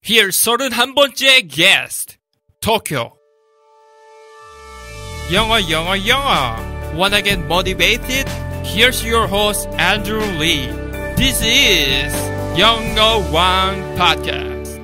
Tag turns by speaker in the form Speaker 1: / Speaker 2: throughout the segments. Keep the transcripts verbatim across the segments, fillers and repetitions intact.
Speaker 1: Here's 서른한 번째 guest, 도쿄. 영어, 영어, 영어. Wanna get motivated? Here's your host, Andrew Lee. This is 영어왕 Podcast.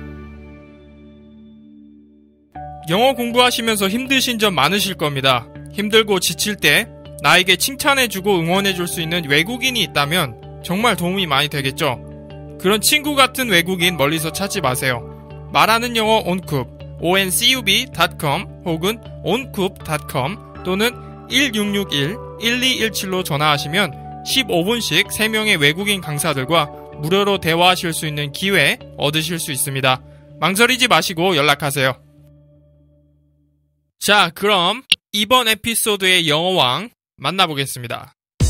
Speaker 1: 영어 공부하시면서 힘드신 점 많으실 겁니다. 힘들고 지칠 때 나에게 칭찬해주고 응원해줄 수 있는 외국인이 있다면 정말 도움이 많이 되겠죠. 그런 친구 같은 외국인 멀리서 찾지 마세요. 말하는 영어 온쿱 오엔쿰 닷컴 혹은 온쿱 닷컴 또는 일육육일 일이일칠로 전화하시면 십오 분씩 세 명의 외국인 강사들과 무료로 대화하실 수 있는 기회 얻으실 수 있습니다. 망설이지 마시고 연락하세요. 자, 그럼 이번 에피소드의 영어왕 만나보겠습니다.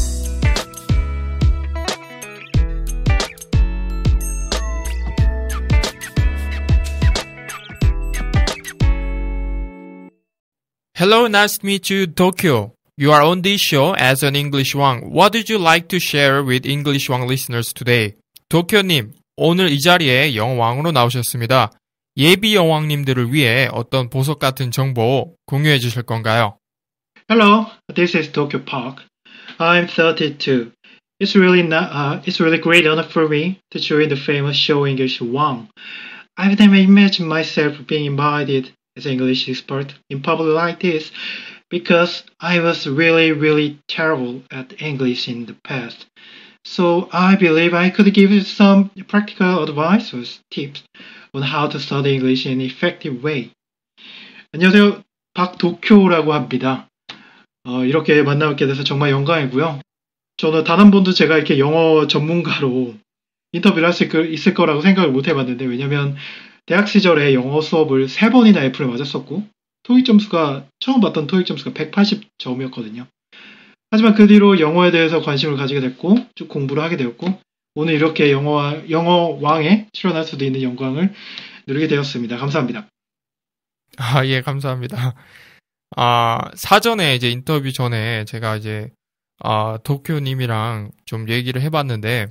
Speaker 1: Hello, nice to meet you, Tokyo. You are on this show as an English Wang. What did you like to share with English Wang listeners today? 도쿄님, 오늘 이 자리에 영어왕으로 나오셨습니다. 예비 영왕님들을 위해 어떤 보석 같은 정보 공유해 주실 건가요?
Speaker 2: Hello, this is Tokyo Park. I'm thirty-two. It's really not, uh, it's really great honor for me to join the famous show English Wang. I've never imagined myself being invited as an English expert in public like this because I was really, really terrible at English in the past. So I believe I could give you some practical advice or tips on how to study English in an effective way. 안녕하세요. 박도쿄라고 합니다. 어, 이렇게 만나뵙게 돼서 정말 영광이고요. 저는 단 한 번도 제가 이렇게 영어 전문가로 인터뷰를 할 수 있을 거라고 생각을 못 해봤는데, 왜냐면 대학 시절에 영어 수업을 세 번이나 F를 맞았었고 토익 점수가 처음 봤던 토익 점수가 백팔십 점이었거든요. 하지만 그 뒤로 영어에 대해서 관심을 가지게 됐고 쭉 공부를 하게 되었고 오늘 이렇게 영어, 영어 왕에 출연할 수도 있는 영광을 누리게 되었습니다. 감사합니다.
Speaker 1: 아, 예, 감사합니다. 아, 사전에 이제 인터뷰 전에 제가 이제 아, 도쿄님이랑 좀 얘기를 해봤는데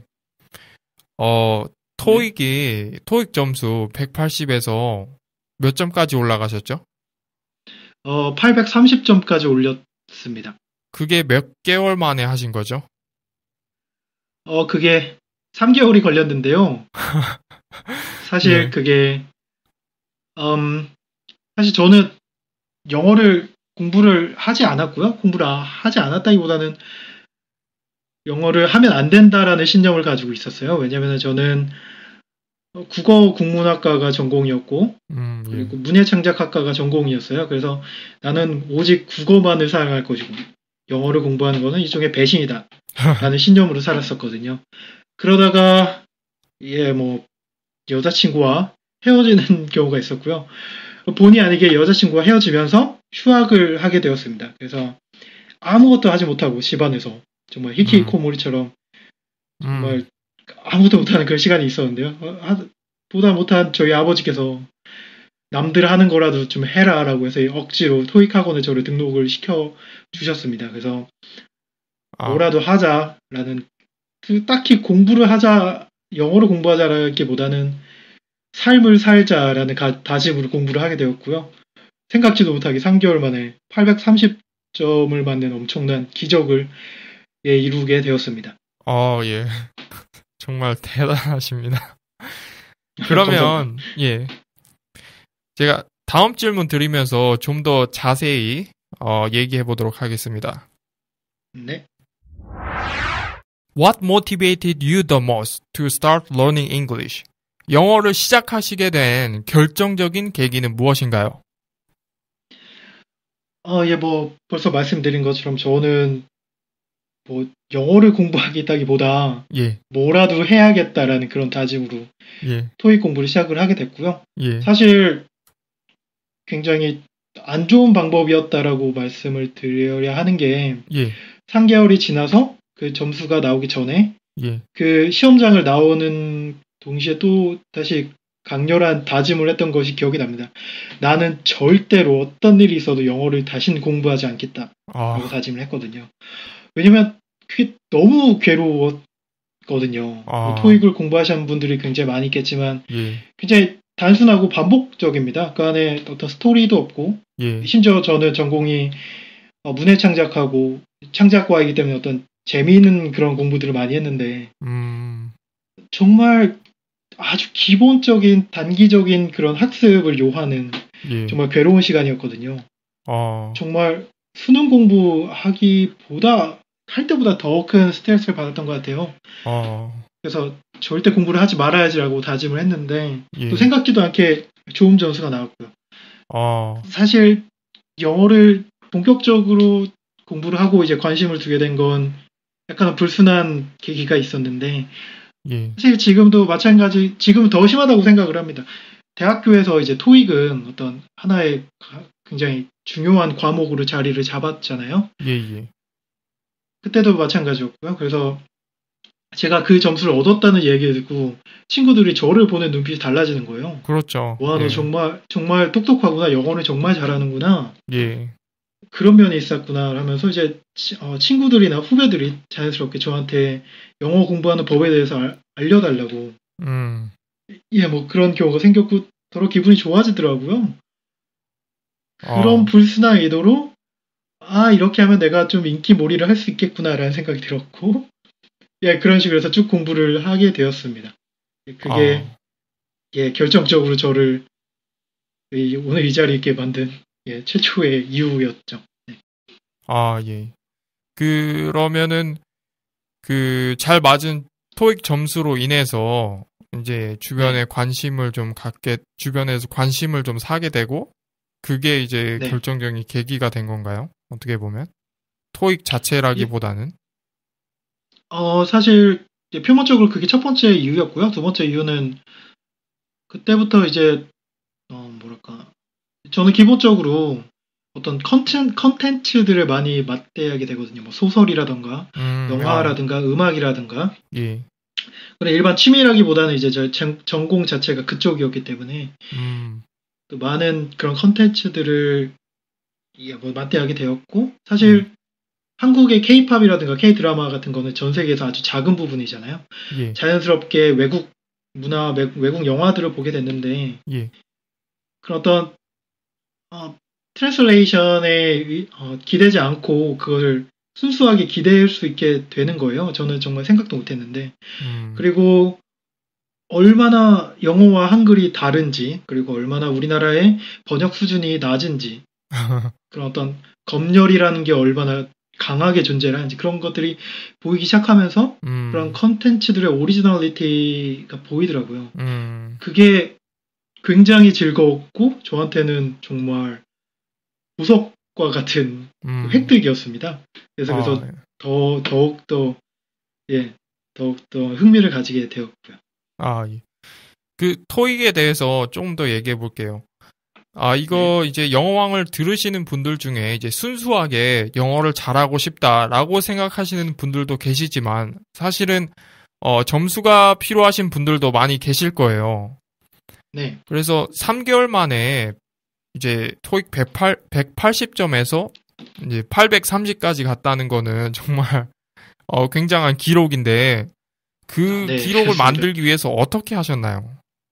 Speaker 1: 어, 토익이, 토익 점수 백팔십에서 몇 점까지 올라가셨죠?
Speaker 2: 어, 팔백삼십 점까지 올렸습니다.
Speaker 1: 그게 몇 개월 만에 하신 거죠?
Speaker 2: 어, 그게 삼 개월이 걸렸는데요. 사실
Speaker 1: 네.
Speaker 2: 그게, 음, 사실 저는 영어를 공부를 하지 않았고요. 공부를 하지 않았다기보다는 영어를 하면 안 된다라는 신념을 가지고 있었어요. 왜냐면 저는 국어 국문학과가 전공이었고
Speaker 1: 음, 예.
Speaker 2: 그리고 문예창작학과가 전공이었어요. 그래서 나는 오직 국어만을 사용할 것이고 영어를 공부하는 것은 일종의 배신이다 라는 신념으로 살았었거든요. 그러다가 예, 뭐 여자친구와 헤어지는 경우가 있었고요. 본의 아니게 여자친구와 헤어지면서 휴학을 하게 되었습니다. 그래서 아무것도 하지 못하고 집안에서 정말 히키코모리처럼 정말
Speaker 1: 음.
Speaker 2: 아무것도 못하는 그런 시간이 있었는데요. 하, 보다 못한 저희 아버지께서 남들 하는 거라도 좀 해라라고 해서 억지로 토익 학원에 저를 등록을 시켜 주셨습니다. 그래서
Speaker 1: 아.
Speaker 2: 뭐라도 하자라는 그 딱히 공부를 하자, 영어를 공부하자라기보다는 삶을 살자라는 가, 다짐으로 공부를 하게 되었고요. 생각지도 못하게 삼 개월 만에 팔백삼십 점을 맞는 엄청난 기적을 예, 이루게 되었습니다.
Speaker 1: 어, 예. 정말 대단하십니다. 그러면, 예. 제가 다음 질문 드리면서 좀 더 자세히, 어, 얘기해 보도록 하겠습니다.
Speaker 2: 네.
Speaker 1: What motivated you the most to start learning English? 영어를 시작하시게 된 결정적인 계기는 무엇인가요?
Speaker 2: 어, 예, 뭐, 벌써 말씀드린 것처럼 저는 뭐 영어를 공부하겠다기보다
Speaker 1: 예.
Speaker 2: 뭐라도 해야겠다라는 그런 다짐으로
Speaker 1: 예.
Speaker 2: 토익 공부를 시작을 하게 됐고요.
Speaker 1: 예.
Speaker 2: 사실 굉장히 안 좋은 방법이었다라고 말씀을 드려야 하는 게
Speaker 1: 예.
Speaker 2: 삼 개월이 지나서 그 점수가 나오기 전에
Speaker 1: 예.
Speaker 2: 그 시험장을 나오는 동시에 또 다시 강렬한 다짐을 했던 것이 기억이 납니다. 나는 절대로 어떤 일이 있어도 영어를 다시는 공부하지 않겠다라고
Speaker 1: 아.
Speaker 2: 다짐을 했거든요. 왜냐면 그게 너무 괴로웠거든요.
Speaker 1: 아.
Speaker 2: 뭐 토익을 공부하시는 분들이 굉장히 많이 있겠지만
Speaker 1: 예.
Speaker 2: 굉장히 단순하고 반복적입니다. 그 안에 어떤 스토리도 없고,
Speaker 1: 예.
Speaker 2: 심지어 저는 전공이 어, 문해 창작하고 창작과이기 때문에 어떤 재미있는 그런 공부들을 많이 했는데,
Speaker 1: 음,
Speaker 2: 정말 아주 기본적인 단기적인 그런 학습을 요하는
Speaker 1: 예.
Speaker 2: 정말 괴로운 시간이었거든요.
Speaker 1: 어,
Speaker 2: 정말 수능 공부하기보다 할 때보다 더 큰 스트레스를 받았던 것 같아요.
Speaker 1: 어,
Speaker 2: 그래서 절대 공부를 하지 말아야지라고 다짐을 했는데 또
Speaker 1: 예.
Speaker 2: 생각지도 않게 좋은 점수가 나왔고요.
Speaker 1: 어,
Speaker 2: 사실 영어를 본격적으로 공부를 하고 이제 관심을 두게 된 건 약간 불순한 계기가 있었는데
Speaker 1: 예.
Speaker 2: 사실 지금도 마찬가지, 지금은 더 심하다고 생각을 합니다. 대학교에서 이제 토익은 어떤 하나의 가- 굉장히 중요한 과목으로 자리를 잡았잖아요.
Speaker 1: 예, 예.
Speaker 2: 그때도 마찬가지였고요. 그래서 제가 그 점수를 얻었다는 얘기 듣고 친구들이 저를 보는 눈빛이 달라지는 거예요.
Speaker 1: 그렇죠.
Speaker 2: 와, 너
Speaker 1: 예.
Speaker 2: 정말, 정말 똑똑하구나. 영어를 정말 잘하는구나.
Speaker 1: 예.
Speaker 2: 그런 면이 있었구나. 하면서 이제 치- 어, 친구들이나 후배들이 자연스럽게 저한테 영어 공부하는 법에 대해서 알, 알려달라고.
Speaker 1: 음,
Speaker 2: 예, 뭐 그런 경우가 생겼고 더러 기분이 좋아지더라고요. 그런
Speaker 1: 어,
Speaker 2: 불순한 의도로 아, 이렇게 하면 내가 좀 인기몰이를 할 수 있겠구나라는 생각이 들었고 예, 그런 식으로 해서 쭉 공부를 하게 되었습니다. 그게
Speaker 1: 어,
Speaker 2: 예, 결정적으로 저를 이- 오늘 이 자리에 있게 만든 예, 최초의 이유였죠. 네.
Speaker 1: 아, 예. 그러면은, 그, 잘 맞은 토익 점수로 인해서, 이제 주변에
Speaker 2: 네.
Speaker 1: 관심을 좀 갖게, 주변에서 관심을 좀 사게 되고, 그게 이제
Speaker 2: 네.
Speaker 1: 결정적인 계기가 된 건가요? 어떻게 보면? 토익
Speaker 2: 예,
Speaker 1: 자체라기보다는?
Speaker 2: 어, 사실 이제 표면적으로 그게 첫 번째 이유였고요. 두 번째 이유는 그때부터 이제 어, 뭐랄까 저는 기본적으로 어떤 컨텐, 컨텐츠들을 많이 맞대하게 되거든요. 뭐 소설이라던가
Speaker 1: 음, 아,
Speaker 2: 영화라든가 음악이라든가
Speaker 1: 예.
Speaker 2: 그런 일반 취미라기보다는 이제 저 전, 전공 자체가 그쪽이었기 때문에
Speaker 1: 음,
Speaker 2: 또 많은 그런 컨텐츠들을 예, 뭐 맞대하게 되었고
Speaker 1: 예.
Speaker 2: 사실 한국의 케이팝이라든가 케이드라마 같은 거는 전 세계에서 아주 작은 부분이잖아요.
Speaker 1: 예.
Speaker 2: 자연스럽게 외국 문화, 외- 외국 영화들을 보게 됐는데
Speaker 1: 예.
Speaker 2: 그런 어떤 어, 트랜슬레이션에 의- 어, 기대지 않고 그걸 순수하게 기대할 수 있게 되는 거예요. 저는 정말 생각도 못했는데
Speaker 1: 음,
Speaker 2: 그리고 얼마나 영어와 한글이 다른지 그리고 얼마나 우리나라의 번역 수준이 낮은지 그런 어떤 검열이라는 게 얼마나 강하게 존재를 하는지 그런 것들이 보이기 시작하면서 그런
Speaker 1: 음,
Speaker 2: 컨텐츠들의 오리지널리티가 보이더라고요.
Speaker 1: 음,
Speaker 2: 그게 굉장히 즐거웠고 저한테는 정말 보석과 같은 그
Speaker 1: 음,
Speaker 2: 획득이었습니다. 그래서
Speaker 1: 아,
Speaker 2: 그래서
Speaker 1: 예.
Speaker 2: 더 더욱 더 예, 더욱 더 흥미를 가지게 되었고요.
Speaker 1: 아, 예. 그 토익에 대해서 조금 더 얘기해 볼게요. 아,
Speaker 2: 네.
Speaker 1: 이거 이제 영어왕을 들으시는 분들 중에 이제 순수하게 영어를 잘하고 싶다라고 생각하시는 분들도 계시지만 사실은 어, 점수가 필요하신 분들도 많이 계실 거예요.
Speaker 2: 네.
Speaker 1: 그래서 삼 개월 만에 이제 토익 백팔, 백팔십 점에서 이제 팔백삼십까지 갔다는 거는 정말 어, 굉장한 기록인데
Speaker 2: 아,
Speaker 1: 그
Speaker 2: 네,
Speaker 1: 기록을
Speaker 2: 그렇습니다.
Speaker 1: 만들기 위해서 어떻게 하셨나요?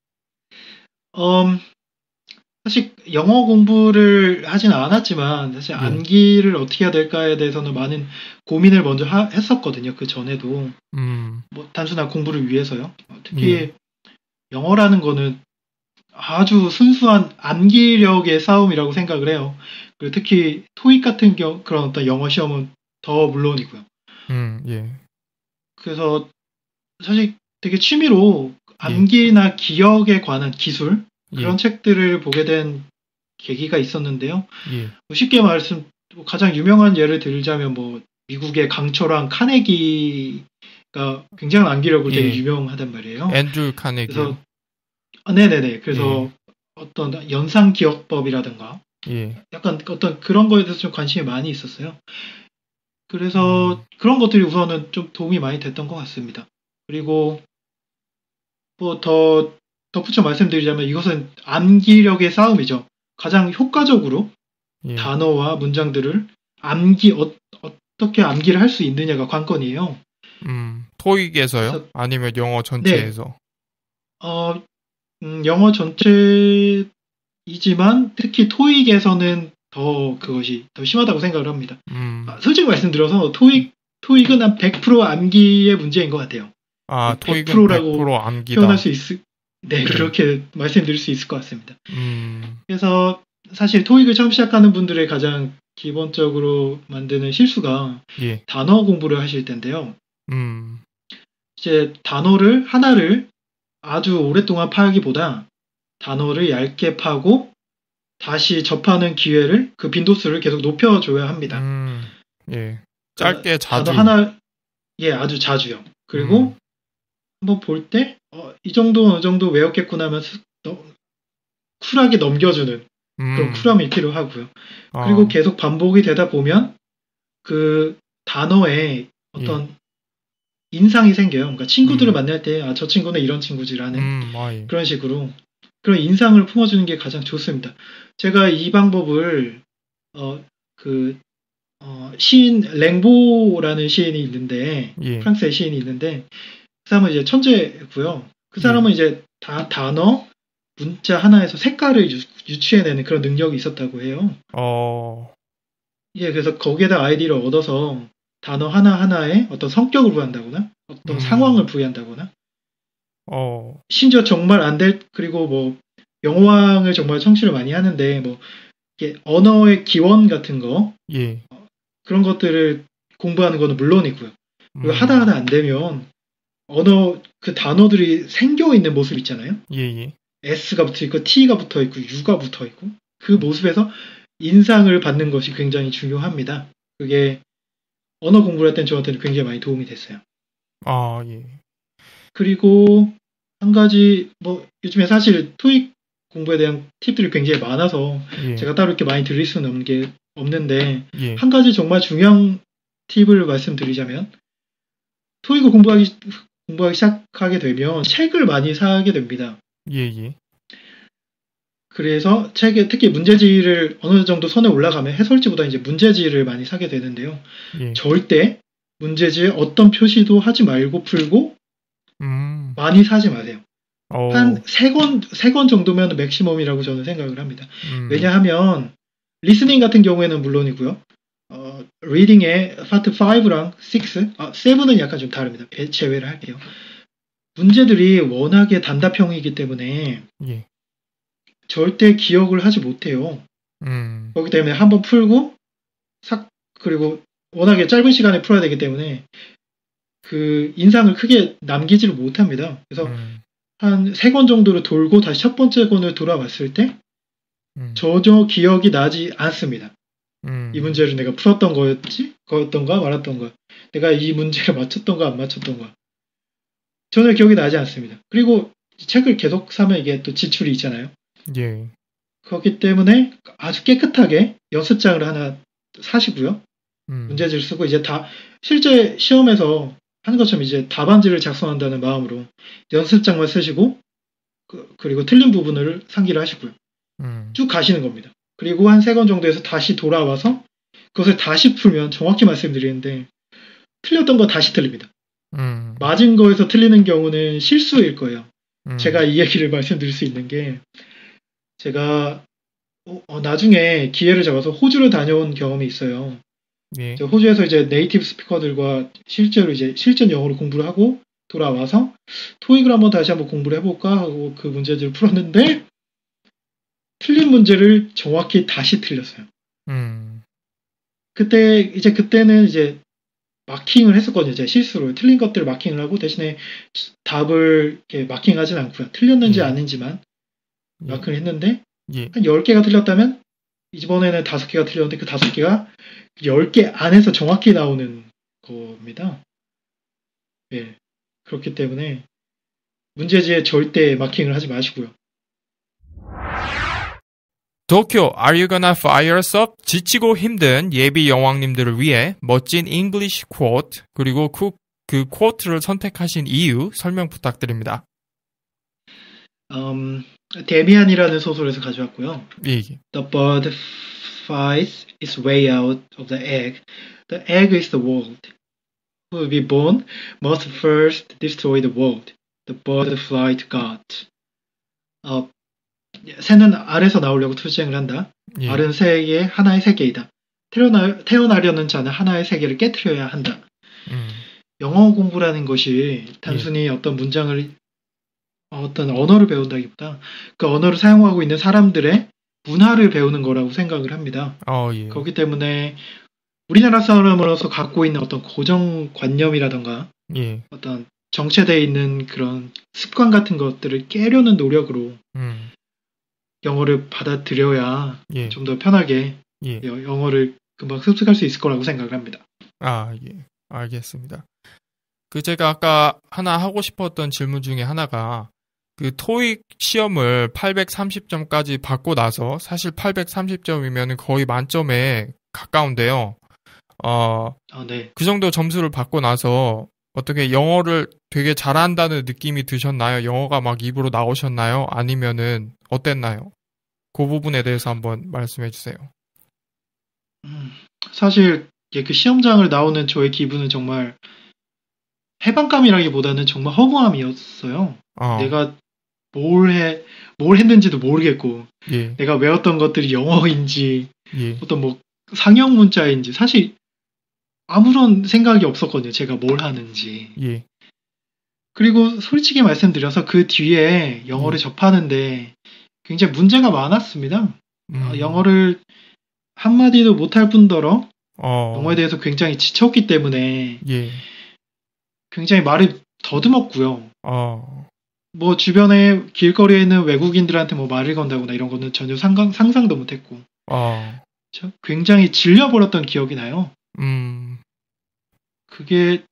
Speaker 2: 음, 사실 영어 공부를 하진 않았지만 사실
Speaker 1: 예.
Speaker 2: 암기를 어떻게 해야 될까에 대해서는 많은 고민을 먼저 하- 했었거든요. 그 전에도
Speaker 1: 음,
Speaker 2: 뭐 단순한 공부를 위해서요. 어,
Speaker 1: 예.
Speaker 2: 특히 영어라는 거는 아주 순수한 암기력의 싸움이라고 생각을 해요. 그리고 특히 토익 같은 경 그런 어떤 영어 시험은 더 물론이고요.
Speaker 1: 음, 예.
Speaker 2: 그래서 사실 되게 취미로
Speaker 1: 예.
Speaker 2: 암기나 기억에 관한 기술
Speaker 1: 예.
Speaker 2: 그런 책들을 보게 된 계기가 있었는데요.
Speaker 1: 예.
Speaker 2: 뭐 쉽게 말씀 뭐 가장 유명한 예를 들자면 뭐 미국의 강철왕 카네기가 굉장한 암기력으로 되게
Speaker 1: 예.
Speaker 2: 유명하단 말이에요.
Speaker 1: 앤드류
Speaker 2: 그래서
Speaker 1: 카네기요.
Speaker 2: 아, 네네네.
Speaker 1: 예.
Speaker 2: 그래서 어떤 연상 기억법이라든가
Speaker 1: 예.
Speaker 2: 약간 어떤 그런 거에 대해서 좀 관심이 많이 있었어요. 그래서
Speaker 1: 음,
Speaker 2: 그런 것들이 우선은 좀 도움이 많이 됐던 것 같습니다. 그리고 뭐 더 덧붙여 말씀드리자면 이것은 암기력의 싸움이죠. 가장 효과적으로
Speaker 1: 예.
Speaker 2: 단어와 문장들을 암기 어, 어떻게 암기를 할 수 있느냐가 관건이에요.
Speaker 1: 음, 토익에서요?
Speaker 2: 그래서
Speaker 1: 아니면 영어
Speaker 2: 네,
Speaker 1: 전체에서?
Speaker 2: 어, 음, 영어 전체이지만 특히 토익에서는 더 그것이 더 심하다고 생각을 합니다.
Speaker 1: 음.
Speaker 2: 아, 솔직히 말씀드려서 토익 토익은 한 백 퍼센트 암기의 문제인 것 같아요.
Speaker 1: 아, 토익은 백
Speaker 2: 백 퍼센트라고
Speaker 1: 퍼센트 암기다.
Speaker 2: 표현할 수 있을 네 그렇게 말씀드릴 수 있을 것 같습니다.
Speaker 1: 음.
Speaker 2: 그래서 사실 토익을 처음 시작하는 분들의 가장 기본적으로 만드는 실수가
Speaker 1: 예.
Speaker 2: 단어 공부를 하실 텐데요.
Speaker 1: 음.
Speaker 2: 이제 단어를 하나를 아주 오랫동안 파기보다 단어를 얇게 파고 다시 접하는 기회를 그 빈도수를 계속 높여줘야 합니다.
Speaker 1: 음. 예. 짧게 자주.
Speaker 2: 단어 하나 예 아주 자주요. 그리고
Speaker 1: 음.
Speaker 2: 한번 볼 때 어, 이 정도 어느 정도 외웠겠구나 하면 스- 너- 쿨하게 넘겨주는 그런
Speaker 1: 음.
Speaker 2: 쿨함이 필요하고요.
Speaker 1: 아.
Speaker 2: 그리고 계속 반복이 되다 보면 그 단어에 어떤 인상이 생겨요. 그러니까 친구들을
Speaker 1: 음.
Speaker 2: 만날 때, 아, 저 친구는 이런 친구지라는
Speaker 1: 음. 아, 예.
Speaker 2: 그런 식으로 그런 인상을 품어주는 게 가장 좋습니다. 제가 이 방법을, 어, 그, 어, 시인, 랭보라는 시인이 있는데,
Speaker 1: 예.
Speaker 2: 프랑스의 시인이 있는데, 그 사람은 이제 천재고요. 그 사람은 이제 다 단어, 문자 하나에서 색깔을 유, 유추해내는 그런 능력이 있었다고 해요.
Speaker 1: 어.
Speaker 2: 예, 그래서 거기에다 아이디를 얻어서 단어 하나하나에 어떤 성격을 부여한다거나 어떤
Speaker 1: 음.
Speaker 2: 상황을 부여한다거나
Speaker 1: 어.
Speaker 2: 심지어 정말 안 될, 그리고 뭐 영어왕을 정말 청취를 많이 하는데 뭐 이게 언어의 기원 같은 거
Speaker 1: 예.
Speaker 2: 그런 것들을 공부하는 거는 물론이고요. 그리고
Speaker 1: 음.
Speaker 2: 하다 하다 안 되면 언어 그 단어들이 생겨 있는 모습 있잖아요.
Speaker 1: 예, 예.
Speaker 2: S가 붙어 있고 T가 붙어 있고 U가 붙어 있고 그 모습에서 인상을 받는 것이 굉장히 중요합니다. 그게 언어 공부를 할 땐 저한테는 굉장히 많이 도움이 됐어요.
Speaker 1: 아, 예.
Speaker 2: 그리고 한 가지 뭐 요즘에 사실 토익 공부에 대한 팁들이 굉장히 많아서
Speaker 1: 예.
Speaker 2: 제가 따로 이렇게 많이 드릴 수는 없는 게 없는데
Speaker 1: 예.
Speaker 2: 한 가지 정말 중요한 팁을 말씀드리자면 토익을 공부하기 공부하기 시작하게 되면 책을 많이 사게 됩니다.
Speaker 1: 예, 예.
Speaker 2: 그래서 책에 특히 문제지를 어느 정도 선에 올라가면 해설지보다 이제 문제지를 많이 사게 되는데요.
Speaker 1: 예.
Speaker 2: 절대 문제지에 어떤 표시도 하지 말고 풀고
Speaker 1: 음.
Speaker 2: 많이 사지 마세요.
Speaker 1: 어.
Speaker 2: 한 세 권, 세 권 정도면 맥시멈이라고 저는 생각을 합니다.
Speaker 1: 음.
Speaker 2: 왜냐하면 리스닝 같은 경우에는 물론이고요. 어, 리딩의 파트 오랑 육, 아, 칠은 약간 좀 다릅니다. 제외를 할게요. 문제들이 워낙에 단답형이기 때문에
Speaker 1: 예.
Speaker 2: 절대 기억을 하지 못해요.
Speaker 1: 음.
Speaker 2: 그렇기 때문에 한번 풀고 삭 그리고 워낙에 짧은 시간에 풀어야 되기 때문에 그 인상을 크게 남기지를 못합니다. 그래서
Speaker 1: 음.
Speaker 2: 한 세 권 정도를 돌고 다시 첫 번째 권을 돌아왔을 때
Speaker 1: 음.
Speaker 2: 전혀 기억이 나지 않습니다.
Speaker 1: 음.
Speaker 2: 이 문제를 내가 풀었던 거였지? 거였던가 말았던가 내가 이 문제를 맞췄던가 안 맞췄던가 전혀 기억이 나지 않습니다. 그리고 책을 계속 사면 이게 또 지출이 있잖아요.
Speaker 1: 예.
Speaker 2: 그렇기 때문에 아주 깨끗하게 연습장을 하나 사시고요.
Speaker 1: 음.
Speaker 2: 문제지를 쓰고 이제 다 실제 시험에서 하는 것처럼 이제 답안지를 작성한다는 마음으로 연습장만 쓰시고 그, 그리고 틀린 부분을 상기를 하시고요.
Speaker 1: 음.
Speaker 2: 쭉 가시는 겁니다. 그리고 한 세 권 정도에서 다시 돌아와서 그것을 다시 풀면 정확히 말씀드리는데 틀렸던 거 다시 틀립니다.
Speaker 1: 음.
Speaker 2: 맞은 거에서 틀리는 경우는 실수일 거예요.
Speaker 1: 음.
Speaker 2: 제가 이 얘기를 말씀드릴 수 있는 게 제가 어, 어, 나중에 기회를 잡아서 호주를 다녀온 경험이 있어요.
Speaker 1: 예.
Speaker 2: 호주에서 이제 네이티브 스피커들과 실제로 이제 실전 영어를 공부를 하고 돌아와서 토익을 한번 다시 한번 공부를 해볼까 하고 그 문제들을 풀었는데 틀린 문제를 정확히 다시 틀렸어요.
Speaker 1: 음.
Speaker 2: 그때 이제 그때는 이제 마킹을 했었거든요. 제 실수로 틀린 것들을 마킹을 하고 대신에 답을 이렇게 마킹하진 않고요. 틀렸는지
Speaker 1: 예.
Speaker 2: 아닌지만
Speaker 1: 예.
Speaker 2: 마킹을 했는데
Speaker 1: 예.
Speaker 2: 한 열 개가 틀렸다면 이번에는 다섯 개가 틀렸는데 그 다섯 개가 열 개 안에서 정확히 나오는 겁니다. 예. 그렇기 때문에 문제지에 절대 마킹을 하지 마시고요.
Speaker 1: 도쿄, are you gonna fire us up? 지치고 힘든 예비 여왕님들을 위해 멋진 English quote 그리고 그, 그 quote를 선택하신 이유 설명 부탁드립니다.
Speaker 2: 음, 데미안이라는 소설에서 가져왔고요.
Speaker 1: 예.
Speaker 2: The bird fights its way out of the egg. The egg is the world. Who will be born must first destroy the world. The bird fly to God. 어, 새는 알에서 나오려고 투쟁을 한다.
Speaker 1: 예.
Speaker 2: 알은 새의 하나의 세계이다. 태어나, 태어나려는 자는 하나의 세계를 깨트려야 한다.
Speaker 1: 음.
Speaker 2: 영어 공부라는 것이 단순히 예. 어떤 문장을 어떤 언어를 배운다기보다 그 언어를 사용하고 있는 사람들의 문화를 배우는 거라고 생각을 합니다.
Speaker 1: 어, 예.
Speaker 2: 그렇기 때문에 우리나라 사람으로서 갖고 있는 어떤 고정관념이라던가
Speaker 1: 예.
Speaker 2: 어떤 정체되어 있는 그런 습관 같은 것들을 깨려는 노력으로
Speaker 1: 음.
Speaker 2: 영어를 받아들여야
Speaker 1: 예.
Speaker 2: 좀 더 편하게
Speaker 1: 예.
Speaker 2: 영어를 금방 습득할 수 있을 거라고 생각을 합니다.
Speaker 1: 아, 예. 알겠습니다. 그 제가 아까 하나 하고 싶었던 질문 중에 하나가 그 토익 시험을 팔백삼십 점까지 받고 나서 사실 팔백삼십 점이면 거의 만점에 가까운데요. 어,
Speaker 2: 아, 네.
Speaker 1: 그 정도 점수를 받고 나서 어떻게 영어를 되게 잘한다는 느낌이 드셨나요? 영어가 막 입으로 나오셨나요? 아니면은 어땠나요? 그 부분에 대해서 한번 말씀해 주세요.
Speaker 2: 음, 사실 그 시험장을 나오는 저의 기분은 정말 해방감이라기보다는 정말 허무함이었어요.
Speaker 1: 어.
Speaker 2: 내가 뭘 해, 뭘 했는지도 모르겠고,
Speaker 1: 예.
Speaker 2: 내가 외웠던 것들이 영어인지,
Speaker 1: 예.
Speaker 2: 어떤 뭐 상형 문자인지, 사실 아무런 생각이 없었거든요. 제가 뭘 하는지.
Speaker 1: 예.
Speaker 2: 그리고 솔직히 말씀드려서 그 뒤에 영어를
Speaker 1: 예.
Speaker 2: 접하는데 굉장히 문제가 많았습니다.
Speaker 1: 음.
Speaker 2: 어, 영어를 한마디도 못할 뿐더러
Speaker 1: 어.
Speaker 2: 영어에 대해서 굉장히 지쳤기 때문에
Speaker 1: 예.
Speaker 2: 굉장히 말을 더듬었고요.
Speaker 1: 어.
Speaker 2: 뭐 주변에 길거리에 있는 외국인들한테 뭐 말을 건다거나 이런 거는 전혀 상상, 상상도 못했고
Speaker 1: 어.
Speaker 2: 굉장히 질려버렸던 기억이 나요.
Speaker 1: 음.
Speaker 2: 그게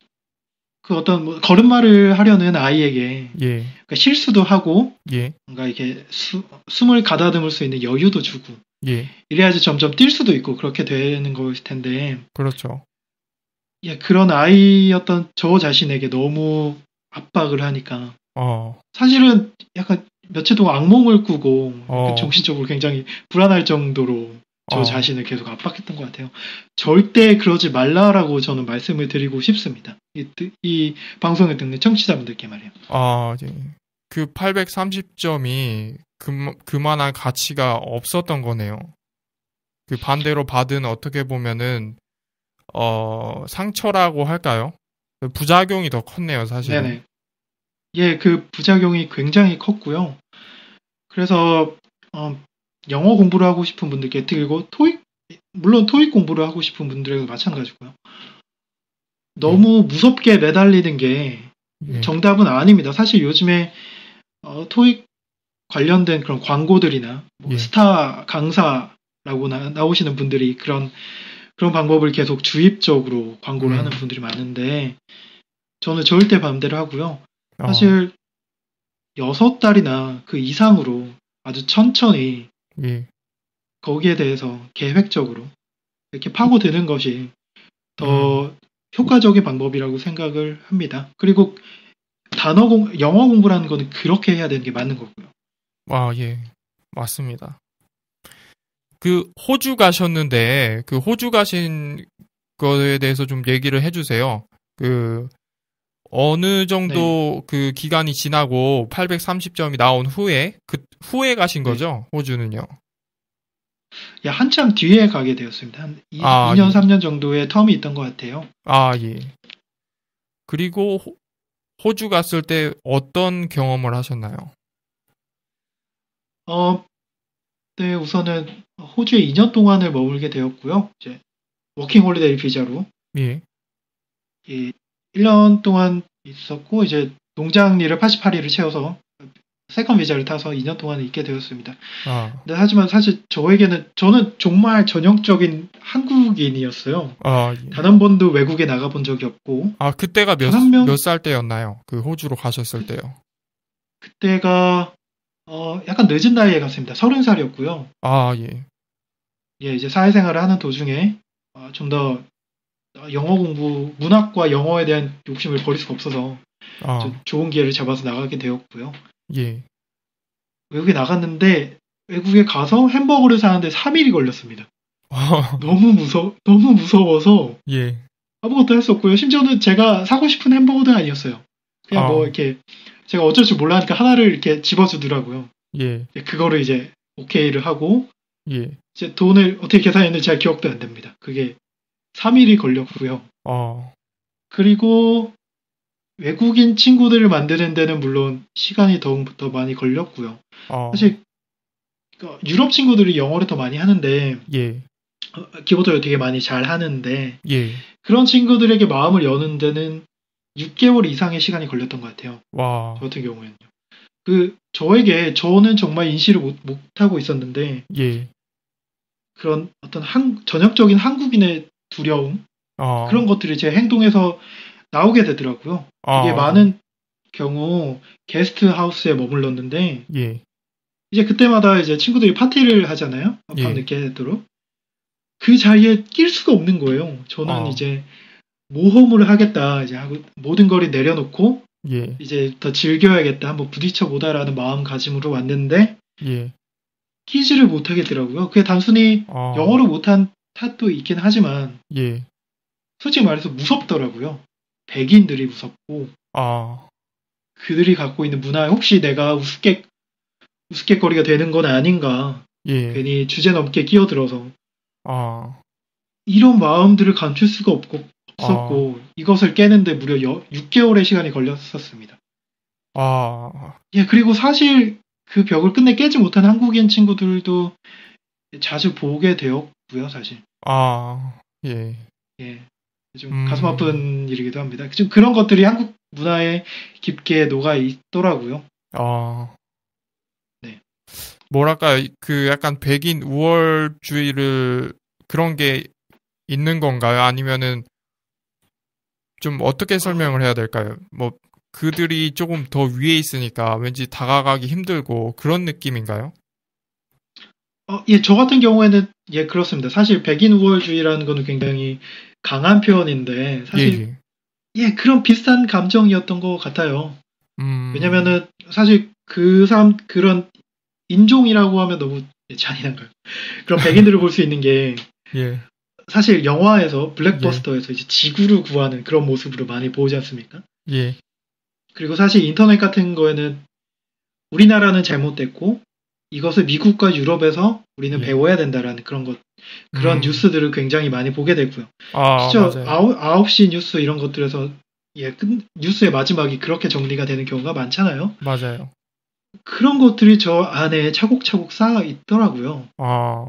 Speaker 2: 그 어떤 뭐 걸음마를 하려는 아이에게
Speaker 1: 예.
Speaker 2: 그러니까 실수도 하고
Speaker 1: 예.
Speaker 2: 뭔가 이렇게 수, 숨을 가다듬을 수 있는 여유도 주고
Speaker 1: 예.
Speaker 2: 이래야지 점점 뛸 수도 있고 그렇게 되는 것일 텐데
Speaker 1: 그렇죠.
Speaker 2: 예, 그런 아이였던 저 자신에게 너무 압박을 하니까
Speaker 1: 어.
Speaker 2: 사실은 약간 며칠 동안 악몽을 꾸고
Speaker 1: 어.
Speaker 2: 정신적으로 굉장히 불안할 정도로 저
Speaker 1: 어.
Speaker 2: 자신을 계속 압박했던 것 같아요. 절대 그러지 말라라고 저는 말씀을 드리고 싶습니다. 이, 이 방송을 듣는 청취자분들께 말이에요.
Speaker 1: 아, 예. 그 팔백삼십 점이 그, 그만한 가치가 없었던 거네요. 그 반대로 받은 어떻게 보면은 어, 상처라고 할까요? 부작용이 더 컸네요, 사실.
Speaker 2: 네네. 예, 그 부작용이 굉장히 컸고요. 그래서 어, 영어 공부를 하고 싶은 분들께 그리고 토익 물론 토익 공부를 하고 싶은 분들에도 마찬가지고요. 너무 예. 무섭게 매달리는 게 예. 정답은 아닙니다. 사실 요즘에 어, 토익 관련된 그런 광고들이나 뭐 예. 스타 강사라고 나, 나오시는 분들이 그런 그런 방법을 계속 주입적으로 광고를 음. 하는 분들이 많은데 저는 절대 반대를 하고요. 사실 여섯 달이나 그 이상으로 아주 천천히
Speaker 1: 예.
Speaker 2: 거기에 대해서 계획적으로 이렇게 파고드는 것이 더 음. 효과적인 방법이라고 생각을 합니다. 그리고 단어 공, 영어 공부라는 거는 그렇게 해야 되는 게 맞는 거고요.
Speaker 1: 아, 예. 맞습니다. 그 호주 가셨는데 그 호주 가신 거에 대해서 좀 얘기를 해주세요. 그 어느 정도 네. 그 기간이 지나고 팔백삼십 점이 나온 후에 그 후에 가신 거죠? 네. 호주는요?
Speaker 2: 야, 한참 뒤에 가게 되었습니다. 한 이, 아, 이 년, 예. 삼 년 정도의 텀이 있던 것 같아요.
Speaker 1: 아, 예. 그리고 호, 호주 갔을 때 어떤 경험을 하셨나요?
Speaker 2: 어, 네, 우선은 호주에 이 년 동안을 머물게 되었고요. 이제 워킹 홀리데이 비자로.
Speaker 1: 예.
Speaker 2: 예, 일 년 동안 있었고 이제 농장 일을 팔십팔 일을 채워서 세컨 비자를 타서 이 년 동안 있게 되었습니다.
Speaker 1: 아.
Speaker 2: 근데 하지만 사실 저에게는 저는 정말 전형적인 한국인이었어요.
Speaker 1: 아, 예.
Speaker 2: 단 한 번도 외국에 나가본 적이 없고.
Speaker 1: 아, 그때가 몇, 몇 살 때였나요? 그 호주로 가셨을 때요.
Speaker 2: 그때가 어, 약간 늦은 나이에 갔습니다. 서른 살이었고요.
Speaker 1: 아, 예.
Speaker 2: 예, 이제 사회생활을 하는 도중에 어, 좀 더 영어 공부, 문학과 영어에 대한 욕심을 버릴 수가 없어서
Speaker 1: 아.
Speaker 2: 좀 좋은 기회를 잡아서 나가게 되었고요.
Speaker 1: 예.
Speaker 2: 외국에 나갔는데 외국에 가서 햄버거를 사는데 삼 일이 걸렸습니다. 너무 무서 너무 무서워서
Speaker 1: 예.
Speaker 2: 아무것도 할 수 없고요. 심지어는 제가 사고 싶은 햄버거도 아니었어요. 그냥 아. 뭐 이렇게 제가 어쩔 줄 몰라 하니까 하나를 이렇게 집어주더라고요.
Speaker 1: 예.
Speaker 2: 그거를 이제 오케이를 하고
Speaker 1: 예.
Speaker 2: 이제 돈을 어떻게 계산했는지 잘 기억도 안 됩니다. 그게 삼 일이 걸렸고요.
Speaker 1: 어.
Speaker 2: 그리고 외국인 친구들을 만드는 데는 물론 시간이 더욱 더 많이 걸렸고요.
Speaker 1: 어.
Speaker 2: 사실 유럽 친구들이 영어를 더 많이 하는데
Speaker 1: 예.
Speaker 2: 기본적으로 되게 많이 잘 하는데
Speaker 1: 예.
Speaker 2: 그런 친구들에게 마음을 여는 데는 육 개월 이상의 시간이 걸렸던 것 같아요.
Speaker 1: 와.
Speaker 2: 저 같은 경우에는요. 그 저에게 저는 정말 인식을 못, 못하고 있었는데
Speaker 1: 예.
Speaker 2: 그런 어떤 한, 전형적인 한국인의 두려움
Speaker 1: 어.
Speaker 2: 그런 것들이 제 행동에서 나오게 되더라고요. 이게
Speaker 1: 어.
Speaker 2: 많은 경우 게스트 하우스에 머물렀는데
Speaker 1: 예.
Speaker 2: 이제 그때마다 이제 친구들이 파티를 하잖아요.
Speaker 1: 예.
Speaker 2: 밤늦게 되도록. 그 자리에 낄 수가 없는 거예요. 저는
Speaker 1: 어.
Speaker 2: 이제 모험을 하겠다. 이제 하고 모든 걸 내려놓고
Speaker 1: 예.
Speaker 2: 이제 더 즐겨야겠다. 한번 부딪혀 보다라는 마음가짐으로 왔는데
Speaker 1: 예.
Speaker 2: 끼지를 못하겠더라고요. 그게 단순히
Speaker 1: 어.
Speaker 2: 영어를 못한 탓도 있긴 하지만
Speaker 1: 예.
Speaker 2: 솔직히 말해서 무섭더라고요. 백인들이 무섭고
Speaker 1: 아.
Speaker 2: 그들이 갖고 있는 문화에 혹시 내가 우습게 우스갯거리가 되는 건 아닌가.
Speaker 1: 예.
Speaker 2: 괜히 주제 넘게 끼어들어서
Speaker 1: 아.
Speaker 2: 이런 마음들을 감출 수가 없고 없었고
Speaker 1: 아.
Speaker 2: 이것을 깨는데 무려 여, 육 개월의 시간이 걸렸었습니다.
Speaker 1: 아.
Speaker 2: 예, 그리고 사실 그 벽을 끝내 깨지 못한 한국인 친구들도 자주 보게 되었고요, 사실.
Speaker 1: 아. 예.
Speaker 2: 예. 좀
Speaker 1: 음.
Speaker 2: 가슴 아픈 일이기도 합니다. 좀 그런 것들이 한국 문화에 깊게 녹아 있더라고요.
Speaker 1: 아.
Speaker 2: 네.
Speaker 1: 뭐랄까, 그 약간 백인 우월주의를 그런 게 있는 건가요? 아니면은 좀 어떻게 설명을 해야 될까요? 뭐 그들이 조금 더 위에 있으니까 왠지 다가가기 힘들고 그런 느낌인가요?
Speaker 2: 어, 예, 저 같은 경우에는 예, 그렇습니다. 사실 백인 우월주의라는 거는 굉장히 강한 표현인데 사실
Speaker 1: 예,
Speaker 2: 예, 예 그런 비슷한 감정이었던 것 같아요.
Speaker 1: 음,
Speaker 2: 왜냐면은 사실 그 사람 그런 인종이라고 하면 너무 잔인한가요? 그런 백인들을 볼 수 있는 게
Speaker 1: 예,
Speaker 2: 사실 영화에서 블랙버스터에서 이제 지구를 구하는 그런 모습으로 많이 보이지 않습니까?
Speaker 1: 예,
Speaker 2: 그리고 사실 인터넷 같은 거에는 우리나라는 잘못됐고 이것을 미국과 유럽에서 우리는
Speaker 1: 예.
Speaker 2: 배워야 된다라는 그런 것 그런
Speaker 1: 음.
Speaker 2: 뉴스들을 굉장히 많이 보게 되고요.
Speaker 1: 아,
Speaker 2: 진짜
Speaker 1: 맞아요.
Speaker 2: 아홉, 아홉 시 뉴스 이런 것들에서 예, 끝- 뉴스의 마지막이 그렇게 정리가 되는 경우가 많잖아요.
Speaker 1: 맞아요.
Speaker 2: 그런 것들이 저 안에 차곡차곡 쌓여 있더라고요.
Speaker 1: 아,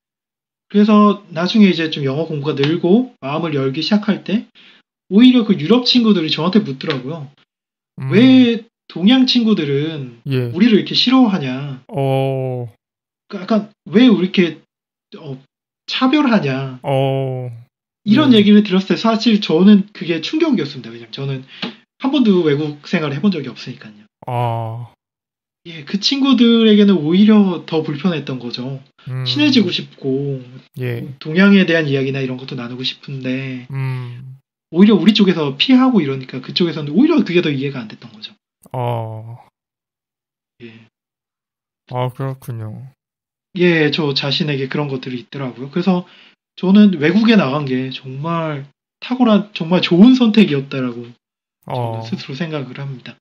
Speaker 2: 그래서 나중에 이제 좀 영어 공부가 늘고 마음을 열기 시작할 때 오히려 그 유럽 친구들이 저한테 묻더라고요.
Speaker 1: 음,
Speaker 2: 왜 동양 친구들은
Speaker 1: 예,
Speaker 2: 우리를 이렇게 싫어하냐?
Speaker 1: 어,
Speaker 2: 그러니까 약간 왜 우리 이렇게 어, 차별하냐?
Speaker 1: 어,
Speaker 2: 이런
Speaker 1: 예.
Speaker 2: 얘기를 들었을 때 사실 저는 그게 충격이었습니다. 왜냐면 저는 한 번도 외국 생활을 해본 적이 없으니까요.
Speaker 1: 아,
Speaker 2: 예, 그 친구들에게는 오히려 더 불편했던 거죠.
Speaker 1: 음,
Speaker 2: 친해지고 싶고
Speaker 1: 예,
Speaker 2: 동양에 대한 이야기나 이런 것도 나누고 싶은데
Speaker 1: 음,
Speaker 2: 오히려 우리 쪽에서 피하고 이러니까 그쪽에서는 오히려 그게 더 이해가 안 됐던 거죠.
Speaker 1: 어,
Speaker 2: 예,
Speaker 1: 아, 그렇군요.
Speaker 2: 예, 저 자신에게 그런 것들이 있더라고요. 그래서 저는 외국에 나간 게 정말 탁월한, 정말 좋은 선택이었다라고 저는
Speaker 1: 어,
Speaker 2: 스스로 생각을 합니다.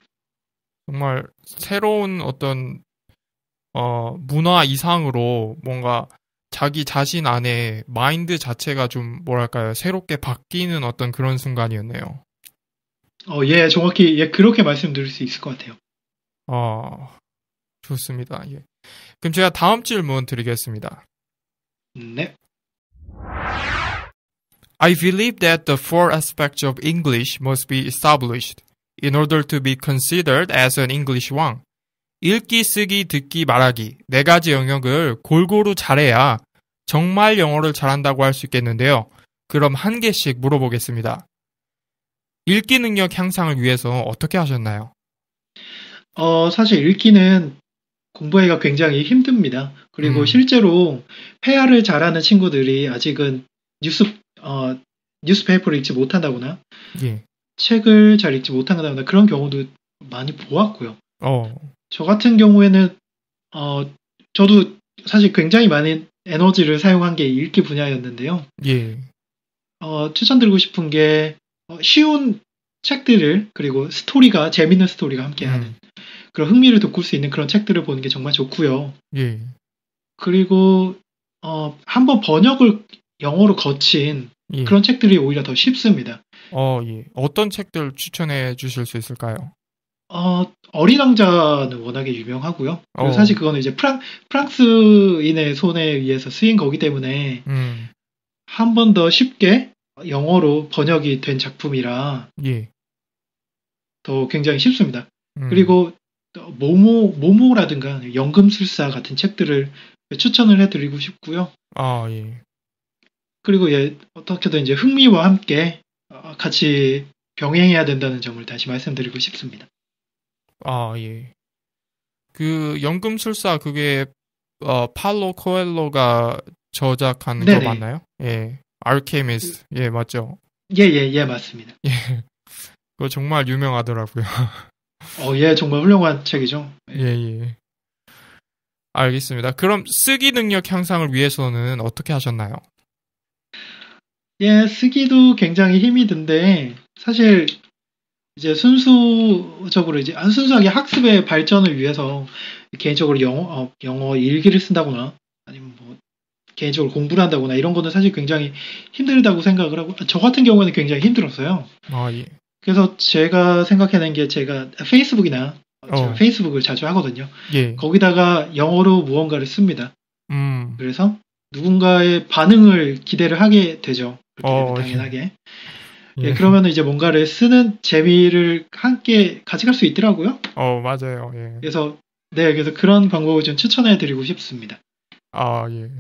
Speaker 1: 정말 새로운 어떤 어, 문화 이상으로 뭔가 자기 자신 안에 마인드 자체가 좀 뭐랄까요, 새롭게 바뀌는 어떤 그런 순간이었네요.
Speaker 2: 어, 예, 정확히, 예, 그렇게 말씀드릴 수 있을 것 같아요.
Speaker 1: 어, 좋습니다. 예. 그럼 제가 다음 질문 드리겠습니다.
Speaker 2: 네.
Speaker 1: I believe that the four aspects of English must be established in order to be considered as an English 왕. 읽기, 쓰기, 듣기, 말하기 네 가지 영역을 골고루 잘해야 정말 영어를 잘한다고 할 수 있겠는데요. 그럼 한 개씩 물어보겠습니다. 읽기 능력 향상을 위해서 어떻게 하셨나요?
Speaker 2: 어, 사실 읽기는 공부하기가 굉장히 힘듭니다. 그리고
Speaker 1: 음.
Speaker 2: 실제로 회화를 잘하는 친구들이 아직은 뉴스, 어, 뉴스페이퍼를 읽지 못한다거나
Speaker 1: 예.
Speaker 2: 책을 잘 읽지 못한다거나 그런 경우도 많이 보았고요.
Speaker 1: 어.
Speaker 2: 저 같은 경우에는 어, 저도 사실 굉장히 많은 에너지를 사용한 게 읽기 분야였는데요.
Speaker 1: 예.
Speaker 2: 어, 추천드리고 싶은 게 어, 쉬운 책들을 그리고 스토리가 재밌는 스토리가 함께하는
Speaker 1: 음.
Speaker 2: 그런 흥미를 돋굴 수 있는 그런 책들을 보는 게 정말 좋고요.
Speaker 1: 예.
Speaker 2: 그리고 어, 한번 번역을 영어로 거친
Speaker 1: 예.
Speaker 2: 그런 책들이 오히려 더 쉽습니다.
Speaker 1: 어, 예. 어떤 책들 추천해 주실 수 있을까요?
Speaker 2: 어, 어린 왕자는 워낙에 유명하고요. 그리고
Speaker 1: 어.
Speaker 2: 사실 그거는 이제 프랑, 프랑스인의 손에 의해서 쓰인 거기 때문에
Speaker 1: 음.
Speaker 2: 한 번 더 쉽게 영어로 번역이 된 작품이라
Speaker 1: 예.
Speaker 2: 더 굉장히 쉽습니다.
Speaker 1: 음.
Speaker 2: 그리고 또 모모, 모모라든가 연금술사 같은 책들을 추천을 해드리고 싶고요.
Speaker 1: 아, 예.
Speaker 2: 그리고 예, 어떻게든 이제 흥미와 함께 어, 같이 병행해야 된다는 점을 다시 말씀드리고 싶습니다.
Speaker 1: 아, 예. 그 연금술사 그게 어 팔로 코엘로가 저작한
Speaker 2: 네네.
Speaker 1: 거 맞나요? 예. 알케미스트. 예, 맞죠.
Speaker 2: 예, 예, 예, 맞습니다.
Speaker 1: 예. 그거 정말 유명하더라고요.
Speaker 2: 어, 예, 정말 훌륭한 책이죠.
Speaker 1: 예, 예. 알겠습니다. 그럼 쓰기 능력 향상을 위해서는 어떻게 하셨나요?
Speaker 2: 예, 쓰기도 굉장히 힘이 든데, 사실, 이제 순수적으로 이제, 안 순수하게 학습의 발전을 위해서, 개인적으로 영어, 어, 영어 일기를 쓴다거나, 아니면 뭐, 개인적으로 공부를 한다거나, 이런 거는 사실 굉장히 힘들다고 생각을 하고, 저 같은 경우에는 굉장히 힘들었어요.
Speaker 1: 아, 예.
Speaker 2: 그래서 제가 생각해낸 게 제가 페이스북이나, 제가
Speaker 1: 어.
Speaker 2: 페이스북을 자주 하거든요.
Speaker 1: 예.
Speaker 2: 거기다가 영어로 무언가를 씁니다.
Speaker 1: 음.
Speaker 2: 그래서 누군가의 반응을 기대를 하게 되죠. 그렇게 되면
Speaker 1: 어,
Speaker 2: 당연하게.
Speaker 1: 예.
Speaker 2: 예, 그러면 이제 뭔가를 쓰는 재미를 함께 가져갈 수 있더라고요.
Speaker 1: 어, 맞아요. 예.
Speaker 2: 그래서 네, 그래서 그런 방법을 좀 추천해 드리고 싶습니다.
Speaker 1: 아, 예.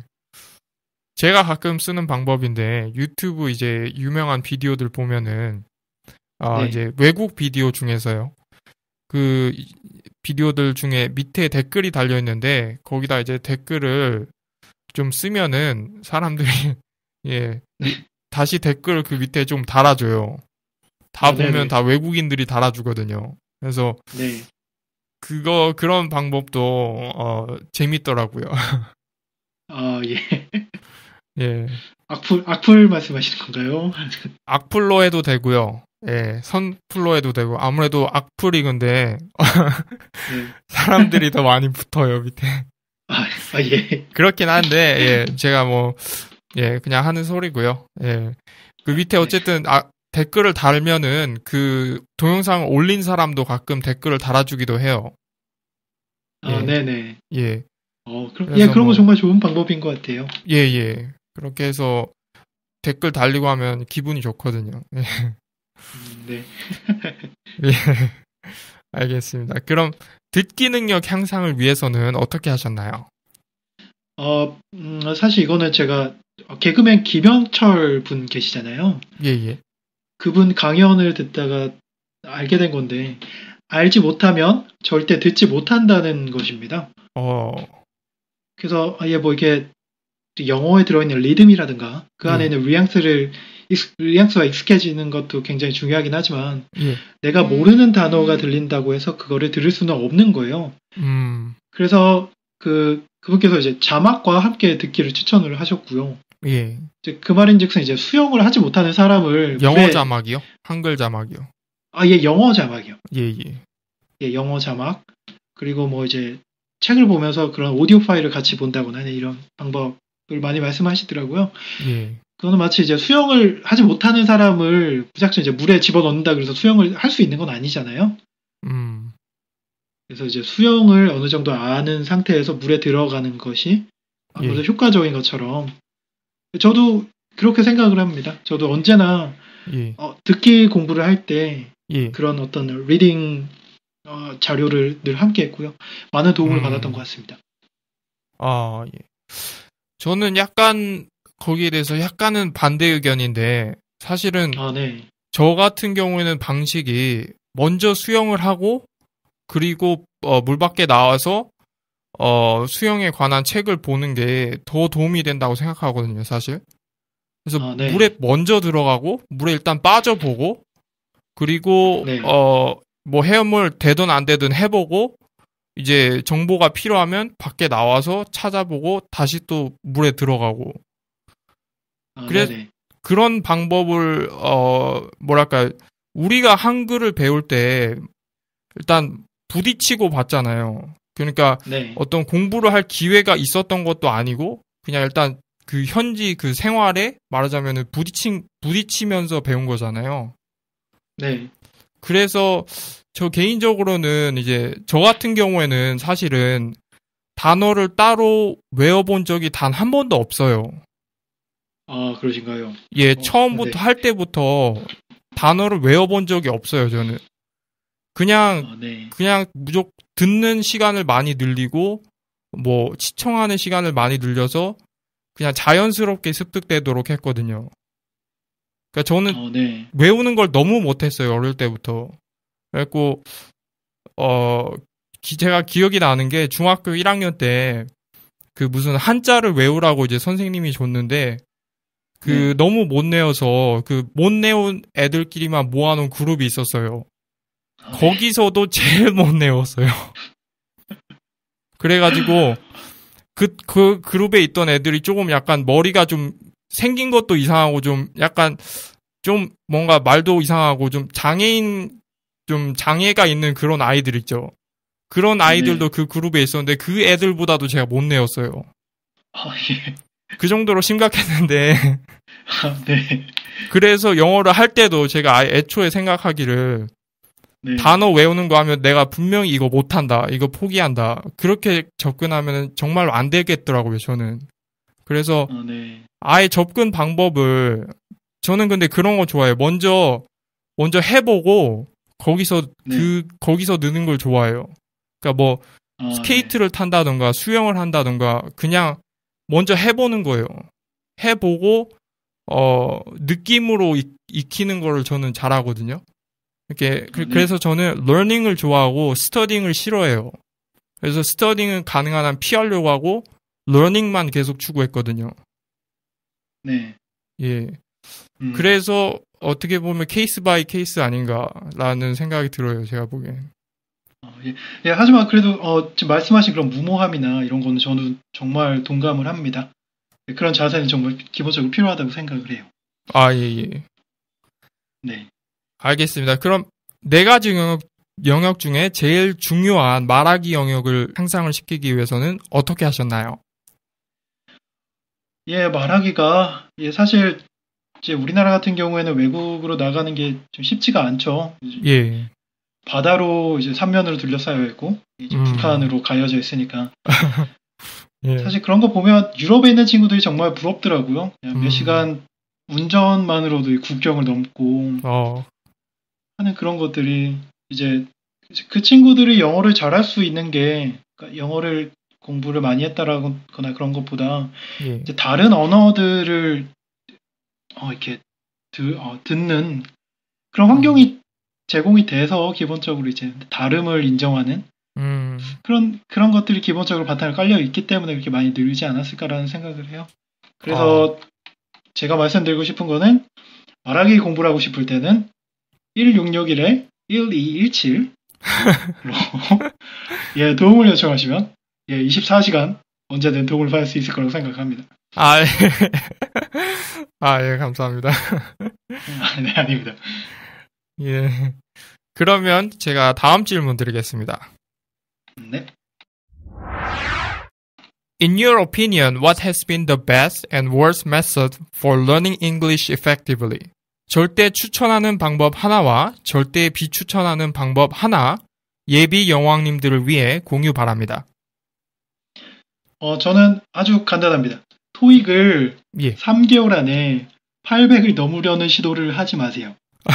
Speaker 1: 제가 가끔 쓰는 방법인데 유튜브 이제 유명한 비디오들 보면은 아,
Speaker 2: 네.
Speaker 1: 이제 외국 비디오 중에서요. 그 비디오들 중에 밑에 댓글이 달려 있는데 거기다 이제 댓글을 좀 쓰면은 사람들이 예 다시 댓글을 그 밑에 좀 달아줘요. 다
Speaker 2: 아,
Speaker 1: 보면
Speaker 2: 네네.
Speaker 1: 다 외국인들이 달아주거든요. 그래서
Speaker 2: 네.
Speaker 1: 그거 그런 방법도 어 재밌더라고요.
Speaker 2: 아, 예.
Speaker 1: 예,
Speaker 2: 악플, 악플 말씀하시는 건가요?
Speaker 1: 악플로 해도 되고요. 예, 선플로 해도 되고 아무래도 악플이 근데
Speaker 2: 네.
Speaker 1: 사람들이 더 많이 붙어요 밑에.
Speaker 2: 아, 아, 예.
Speaker 1: 그렇긴 한데 예, 제가 뭐 예, 그냥 하는 소리고요. 예. 그 밑에 어쨌든 아, 댓글을 달면은 그 동영상을 올린 사람도 가끔 댓글을 달아주기도 해요.
Speaker 2: 아,
Speaker 1: 예.
Speaker 2: 네네.
Speaker 1: 예.
Speaker 2: 어, 그럼,
Speaker 1: 그래서
Speaker 2: 예, 그런
Speaker 1: 뭐-
Speaker 2: 거 정말 좋은 방법인 것 같아요.
Speaker 1: 예, 예. 그렇게 해서 댓글 달리고 하면 기분이 좋거든요. 예.
Speaker 2: 음, 네.
Speaker 1: 예. 알겠습니다. 그럼 듣기 능력 향상을 위해서는 어떻게 하셨나요?
Speaker 2: 어, 음, 사실 이거는 제가 개그맨 김영철 분 계시잖아요.
Speaker 1: 예, 예.
Speaker 2: 그분 강연을 듣다가 알게 된 건데, 알지 못하면 절대 듣지 못한다는 것입니다.
Speaker 1: 어,
Speaker 2: 그래서 아예 뭐 이렇게 영어에 들어있는 리듬이라든가 그 안에
Speaker 1: 음.
Speaker 2: 있는 뉘앙스를 익- 뉘앙스가 익숙해지는 것도 굉장히 중요하긴 하지만
Speaker 1: 예.
Speaker 2: 내가 모르는 단어가 들린다고 해서 그거를 들을 수는 없는 거예요.
Speaker 1: 음,
Speaker 2: 그래서 그 그분께서 이제 자막과 함께 듣기를 추천을 하셨고요.
Speaker 1: 예.
Speaker 2: 이제 그 말인즉슨 이제 수영을 하지 못하는 사람을
Speaker 1: 영어
Speaker 2: 물에-
Speaker 1: 자막이요? 한글 자막이요?
Speaker 2: 아, 예, 영어 자막이요.
Speaker 1: 예, 예.
Speaker 2: 예, 영어 자막. 그리고 뭐 이제 책을 보면서 그런 오디오 파일을 같이 본다거나 이런 방법을 많이 말씀하시더라고요.
Speaker 1: 예.
Speaker 2: 그거는 마치 이제 수영을 하지 못하는 사람을 무작정 이제 물에 집어넣는다 그래서 수영을 할 수 있는 건 아니잖아요.
Speaker 1: 음,
Speaker 2: 그래서 이제 수영을 어느 정도 아는 상태에서 물에 들어가는 것이 아무래도
Speaker 1: 예.
Speaker 2: 효과적인 것처럼 저도 그렇게 생각을 합니다. 저도 언제나
Speaker 1: 예.
Speaker 2: 어, 듣기 공부를 할 때
Speaker 1: 예.
Speaker 2: 그런 어떤 리딩 어, 자료를 늘 함께 했고요. 많은 도움을
Speaker 1: 음.
Speaker 2: 받았던 것 같습니다.
Speaker 1: 아, 예. 저는 약간 거기에 대해서 약간은 반대 의견인데 사실은
Speaker 2: 아, 네.
Speaker 1: 저 같은 경우에는 방식이 먼저 수영을 하고 그리고 어, 물 밖에 나와서 어, 수영에 관한 책을 보는 게 더 도움이 된다고 생각하거든요, 사실. 그래서
Speaker 2: 아, 네.
Speaker 1: 물에 먼저 들어가고 물에 일단 빠져보고 그리고
Speaker 2: 네.
Speaker 1: 어, 뭐 헤엄을 되든 안 되든 해보고 이제 정보가 필요하면 밖에 나와서 찾아보고 다시 또 물에 들어가고
Speaker 2: 아,
Speaker 1: 그래-
Speaker 2: 네네.
Speaker 1: 그런 방법을 어 뭐랄까 우리가 한글을 배울 때 일단 부딪히고 봤잖아요. 그러니까
Speaker 2: 네.
Speaker 1: 어떤 공부를 할 기회가 있었던 것도 아니고 그냥 일단 그 현지 그 생활에 말하자면은 부딪힌 부딪히면서 배운 거잖아요.
Speaker 2: 네.
Speaker 1: 그래서 저 개인적으로는 이제 저 같은 경우에는 사실은 단어를 따로 외워본 적이 단 한 번도 없어요.
Speaker 2: 아, 그러신가요?
Speaker 1: 예,
Speaker 2: 어,
Speaker 1: 처음부터
Speaker 2: 네.
Speaker 1: 할 때부터 단어를 외워본 적이 없어요, 저는. 그냥,
Speaker 2: 아, 네.
Speaker 1: 그냥 무조건 듣는 시간을 많이 늘리고, 뭐, 시청하는 시간을 많이 늘려서, 그냥 자연스럽게 습득되도록 했거든요. 그러니까 저는
Speaker 2: 어, 네.
Speaker 1: 외우는 걸 너무 못했어요, 어릴 때부터. 그래갖고, 어, 기- 제가 기억이 나는 게 중학교 일 학년 때, 그 무슨 한자를 외우라고 이제 선생님이 줬는데, 그
Speaker 2: 네.
Speaker 1: 너무 못 내어서 그 못 내온 애들끼리만 모아놓은 그룹이 있었어요.
Speaker 2: 아, 네.
Speaker 1: 거기서도 제일 못 내웠어요. 그래가지고 그, 그 그룹에 있던 애들이 조금 약간 머리가 좀 생긴 것도 이상하고 좀 약간 좀 뭔가 말도 이상하고 좀 장애인 좀 장애가 있는 그런 아이들 있죠. 그런 아이들도
Speaker 2: 네.
Speaker 1: 그 그룹에 있었는데 그 애들보다도 제가 못 내었어요.
Speaker 2: 아, 예.
Speaker 1: 그 정도로 심각했는데
Speaker 2: 아, 네.
Speaker 1: 그래서 영어를 할 때도 제가 아예 애초에 생각하기를
Speaker 2: 네.
Speaker 1: 단어 외우는 거 하면 내가 분명히 이거 못한다, 이거 포기한다. 그렇게 접근하면 정말 안 되겠더라고요, 저는. 그래서
Speaker 2: 아, 네.
Speaker 1: 아예 접근 방법을, 저는 근데 그런 거 좋아해요. 먼저, 먼저 해보고, 거기서,
Speaker 2: 네.
Speaker 1: 그, 거기서 느는 걸 좋아해요. 그러니까 뭐,
Speaker 2: 아,
Speaker 1: 스케이트를 탄다던가, 수영을 한다던가, 그냥 먼저 해보는 거예요. 해보고, 어, 느낌으로 익, 익히는 거를 저는 잘하거든요. 이렇게 그,
Speaker 2: 네.
Speaker 1: 그래서 저는 러닝을 좋아하고 스터딩을 싫어해요. 그래서 스터딩은 가능한 한 피하려고 하고 러닝만 계속 추구했거든요.
Speaker 2: 네.
Speaker 1: 예.
Speaker 2: 음.
Speaker 1: 그래서 어떻게 보면 케이스 바이 케이스 아닌가라는 생각이 들어요. 제가 보기엔.
Speaker 2: 어, 예. 예, 하지만 그래도 어, 지금 말씀하신 그런 무모함이나 이런 거는 저는 정말 동감을 합니다. 예, 그런 자세는 정말 기본적으로 필요하다고 생각을 해요.
Speaker 1: 아, 예, 예.
Speaker 2: 네.
Speaker 1: 알겠습니다. 그럼 네 가지 영역, 영역 중에 제일 중요한 말하기 영역을 향상을 시키기 위해서는 어떻게 하셨나요?
Speaker 2: 예, 말하기가 예, 사실 이제 우리나라 같은 경우에는 외국으로 나가는 게 좀 쉽지가 않죠.
Speaker 1: 예.
Speaker 2: 바다로 이제 삼면으로 둘러싸여 있고 이제
Speaker 1: 음.
Speaker 2: 북한으로 가려져 있으니까
Speaker 1: 예.
Speaker 2: 사실 그런 거 보면 유럽에 있는 친구들이 정말 부럽더라고요. 그냥 몇
Speaker 1: 음.
Speaker 2: 시간 운전만으로도 이 국경을 넘고
Speaker 1: 어,
Speaker 2: 하는 그런 것들이 이제 그 친구들이 영어를 잘할 수 있는 게 그러니까 영어를 공부를 많이 했다라거나 그런 것보다
Speaker 1: 예.
Speaker 2: 이제 다른 언어들을 어, 이렇게 드, 어, 듣는 그런 환경이 제공이 돼서 기본적으로 이제 다름을 인정하는
Speaker 1: 음.
Speaker 2: 그런 그런 것들이 기본적으로 바탕을 깔려 있기 때문에 그렇게 많이 늘지 않았을까라는 생각을 해요. 그래서
Speaker 1: 어.
Speaker 2: 제가 말씀드리고 싶은 거는 말하기 공부를 하고 싶을 때는 일육육일에 일이일칠로 예, 도움을 요청하시면 예, 이십사 시간 언제든 도움을 받을 수 있을 거라고 생각합니다.
Speaker 1: 아, 예. 아, 예, 감사합니다.
Speaker 2: 아, 네, 아닙니다.
Speaker 1: 예. 그러면 제가 다음 질문 드리겠습니다.
Speaker 2: 네.
Speaker 1: In your opinion, what has been the best and worst method for learning English effectively? 절대 추천하는 방법 하나와 절대 비추천하는 방법 하나, 예비 영왕님들을 위해 공유 바랍니다.
Speaker 2: 어, 저는 아주 간단합니다. 토익을
Speaker 1: 예.
Speaker 2: 삼 개월 안에 팔백을 넘으려는 시도를 하지 마세요.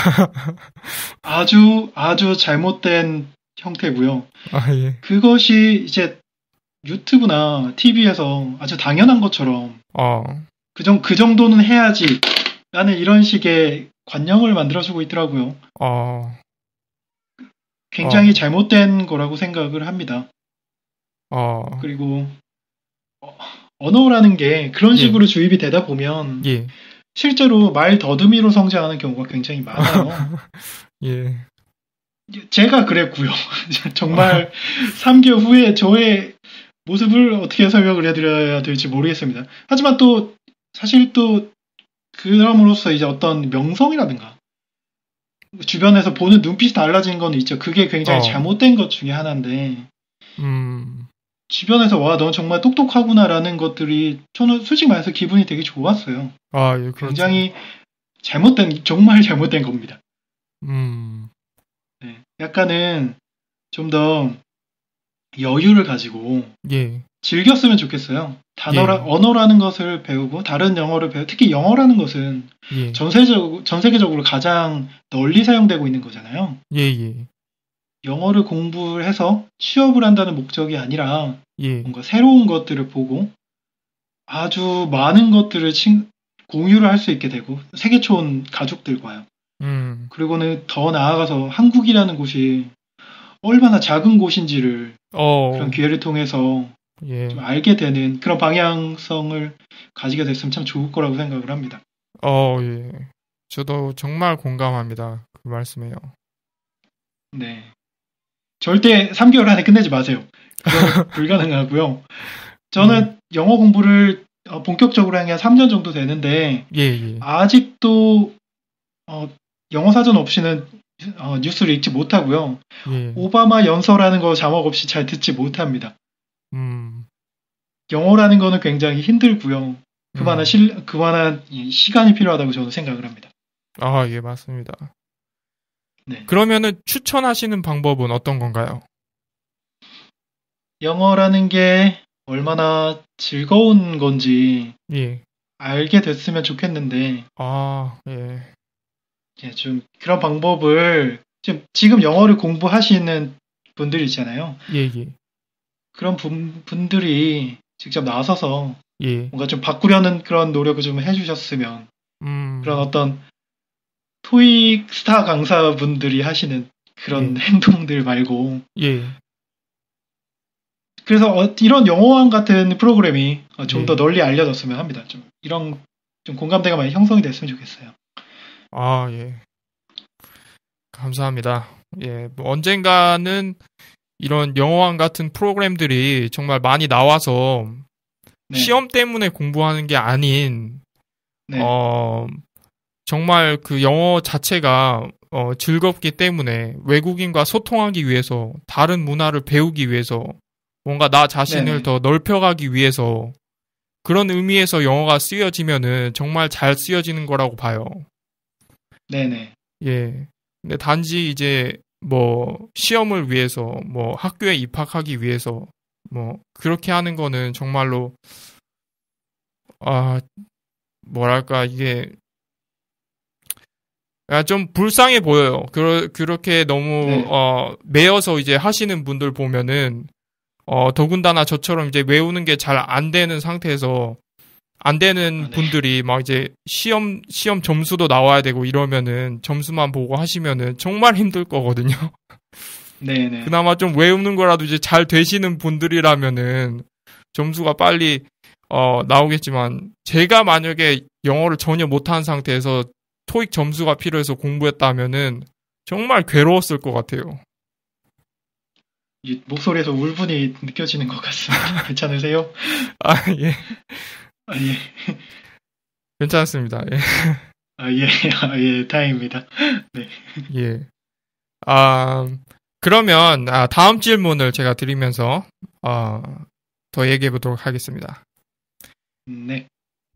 Speaker 2: 아주 아주 잘못된 형태고요.
Speaker 1: 아, 예.
Speaker 2: 그것이 이제 유튜브나 티비에서 아주 당연한 것처럼
Speaker 1: 어,
Speaker 2: 그, 정, 그 정도는 해야지 라는 이런 식의 관념을 만들어주고 있더라고요.
Speaker 1: 어,
Speaker 2: 굉장히
Speaker 1: 어.
Speaker 2: 잘못된 거라고 생각을 합니다.
Speaker 1: 어,
Speaker 2: 그리고 어, 언어라는 게 그런
Speaker 1: 예.
Speaker 2: 식으로 주입이 되다 보면
Speaker 1: 예,
Speaker 2: 실제로 말 더듬이로 성장하는 경우가 굉장히 많아요.
Speaker 1: 예,
Speaker 2: 제가 그랬고요. 정말 삼 개월 후에 저의 모습을 어떻게 설명을 해드려야 될지 모르겠습니다. 하지만 또 사실 또 그럼으로써 이제 어떤 명성이라든가 주변에서 보는 눈빛이 달라진 건 있죠. 그게 굉장히
Speaker 1: 어.
Speaker 2: 잘못된 것 중에 하나인데
Speaker 1: 음,
Speaker 2: 주변에서 와, 넌 정말 똑똑하구나라는 것들이 저는 솔직히 말해서 기분이 되게 좋았어요.
Speaker 1: 아, 예, 그렇죠.
Speaker 2: 굉장히 잘못된, 정말 잘못된 겁니다.
Speaker 1: 음,
Speaker 2: 네. 약간은 좀 더 여유를 가지고
Speaker 1: 예,
Speaker 2: 즐겼으면 좋겠어요. 단어라,
Speaker 1: 예.
Speaker 2: 언어라는 것을 배우고 다른 영어를 배우, 특히 영어라는 것은
Speaker 1: 예,
Speaker 2: 전 세적, 전 세계적으로 가장 널리 사용되고 있는 거잖아요.
Speaker 1: 예, 예,
Speaker 2: 영어를 공부를 해서 취업을 한다는 목적이 아니라
Speaker 1: 예,
Speaker 2: 뭔가 새로운 것들을 보고 아주 많은 것들을 친- 공유를 할 수 있게 되고 세계촌 가족들과요.
Speaker 1: 음,
Speaker 2: 그리고는 더 나아가서 한국이라는 곳이 얼마나 작은 곳인지를
Speaker 1: 어,
Speaker 2: 그런 기회를 통해서
Speaker 1: 예,
Speaker 2: 좀 알게 되는 그런 방향성을 가지게 됐으면 참 좋을 거라고 생각을 합니다.
Speaker 1: 어, 예. 저도 정말 공감합니다. 그 말씀에요.
Speaker 2: 네. 절대 삼 개월 안에 끝내지 마세요. 그건 불가능하고요. 저는 영어 공부를 어, 본격적으로 한 게 한 삼 년 정도 되는데
Speaker 1: 예, 예,
Speaker 2: 아직도 어, 영어 사전 없이는 어, 뉴스를 읽지 못하고요.
Speaker 1: 예,
Speaker 2: 오바마 연설하는 거 자막 없이 잘 듣지 못합니다.
Speaker 1: 음,
Speaker 2: 영어라는 거는 굉장히 힘들고요. 그만한
Speaker 1: 음.
Speaker 2: 실, 그만한 이 시간이 필요하다고 저는 생각을 합니다.
Speaker 1: 아, 예, 맞습니다.
Speaker 2: 네.
Speaker 1: 그러면은 추천하시는 방법은 어떤 건가요?
Speaker 2: 영어라는 게 얼마나 즐거운 건지
Speaker 1: 예,
Speaker 2: 알게 됐으면 좋겠는데,
Speaker 1: 아, 예,
Speaker 2: 예, 좀 그런 방법을 지금, 지금 영어를 공부하시는 분들 있잖아요.
Speaker 1: 예, 예,
Speaker 2: 그런 분, 분들이 직접 나서서
Speaker 1: 예,
Speaker 2: 뭔가 좀 바꾸려는 그런 노력을 좀 해주셨으면
Speaker 1: 음,
Speaker 2: 그런 어떤 토익 스타 강사분들이 하시는 그런
Speaker 1: 예.
Speaker 2: 행동들 말고
Speaker 1: 예,
Speaker 2: 그래서 어, 이런 영어왕 같은 프로그램이 좀 더
Speaker 1: 예.
Speaker 2: 널리 알려졌으면 합니다. 좀 이런 좀 공감대가 많이 형성이 됐으면 좋겠어요.
Speaker 1: 아, 예. 감사합니다. 예, 뭐 언젠가는 이런 영어왕 같은 프로그램들이 정말 많이 나와서
Speaker 2: 네.
Speaker 1: 시험 때문에 공부하는 게 아닌,
Speaker 2: 네.
Speaker 1: 어, 정말 그 영어 자체가 어, 즐겁기 때문에 외국인과 소통하기 위해서 다른 문화를 배우기 위해서 뭔가 나 자신을
Speaker 2: 네네.
Speaker 1: 더 넓혀가기 위해서 그런 의미에서 영어가 쓰여지면은 정말 잘 쓰여지는 거라고 봐요.
Speaker 2: 네네.
Speaker 1: 예. 근데 단지 이제 뭐 시험을 위해서 뭐 학교에 입학하기 위해서 뭐 그렇게 하는 거는 정말로 아 뭐랄까 이게 아, 좀 불쌍해 보여요. 그러, 그렇게 너무
Speaker 2: 네.
Speaker 1: 어 매여서 이제 하시는 분들 보면은 어 더군다나 저처럼 이제 외우는 게 잘 안 되는 상태에서 안 되는
Speaker 2: 아, 네.
Speaker 1: 분들이 막 이제 시험 시험 점수도 나와야 되고 이러면은 점수만 보고 하시면은 정말 힘들 거거든요.
Speaker 2: 네네.
Speaker 1: 그나마 좀 외우는 거라도 이제 잘 되시는 분들이라면은 점수가 빨리 어 나오겠지만 제가 만약에 영어를 전혀 못한 상태에서 토익 점수가 필요해서 공부했다면은 정말 괴로웠을 것 같아요.
Speaker 2: 이 목소리에서 울분이 느껴지는 것 같습니다. 괜찮으세요?
Speaker 1: 아, 예.
Speaker 2: 아, 예.
Speaker 1: 괜찮습니다. 예.
Speaker 2: 아, 예. 아, 예. 다행입니다. 네.
Speaker 1: 예. 아, 그러면 아, 다음 질문을 제가 드리면서 어, 더 얘기해 보도록 하겠습니다.
Speaker 2: 네.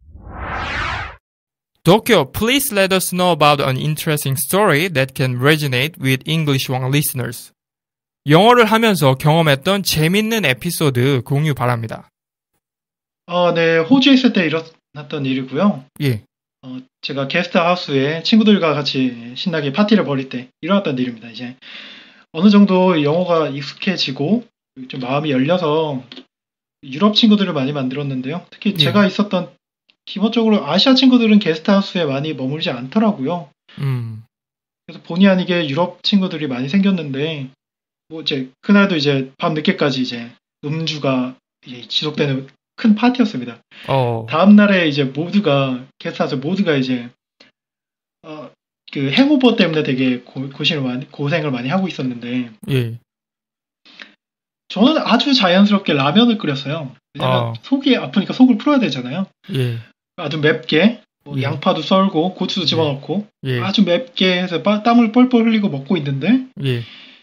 Speaker 1: Tokyo, please let us know about an interesting story that can resonate with English One listeners. 영어를 하면서 경험했던 재밌는 에피소드 공유 바랍니다.
Speaker 2: 어, 네. 호주에 있을 때 일어났던 일이고요.
Speaker 1: 예.
Speaker 2: 어, 제가 게스트하우스에 친구들과 같이 신나게 파티를 벌일 때 일어났던 일입니다. 이제 어느 정도 영어가 익숙해지고 좀 마음이 열려서 유럽 친구들을 많이 만들었는데요. 특히
Speaker 1: 예.
Speaker 2: 제가 있었던 기본적으로 아시아 친구들은 게스트하우스에 많이 머물지 않더라고요.
Speaker 1: 음.
Speaker 2: 그래서 본의 아니게 유럽 친구들이 많이 생겼는데 뭐 이제 그날도 이제 밤 늦게까지 이제 음주가 이제 지속되는 큰 파티였습니다.
Speaker 1: 어.
Speaker 2: 다음 날에 이제 모두가 게스트하우스 모두가 이제 어, 그 행오버 때문에 되게 고, 고심을 많이 고생을 많이 하고 있었는데
Speaker 1: 예.
Speaker 2: 저는 아주 자연스럽게 라면을 끓였어요. 왜냐면
Speaker 1: 아.
Speaker 2: 속이 아프니까 속을 풀어야 되잖아요.
Speaker 1: 예.
Speaker 2: 아주 맵게 뭐
Speaker 1: 예.
Speaker 2: 양파도 썰고 고추도 집어넣고
Speaker 1: 예.
Speaker 2: 아주 맵게 해서 빠- 땀을 뻘뻘 흘리고 먹고 있는데
Speaker 1: 예.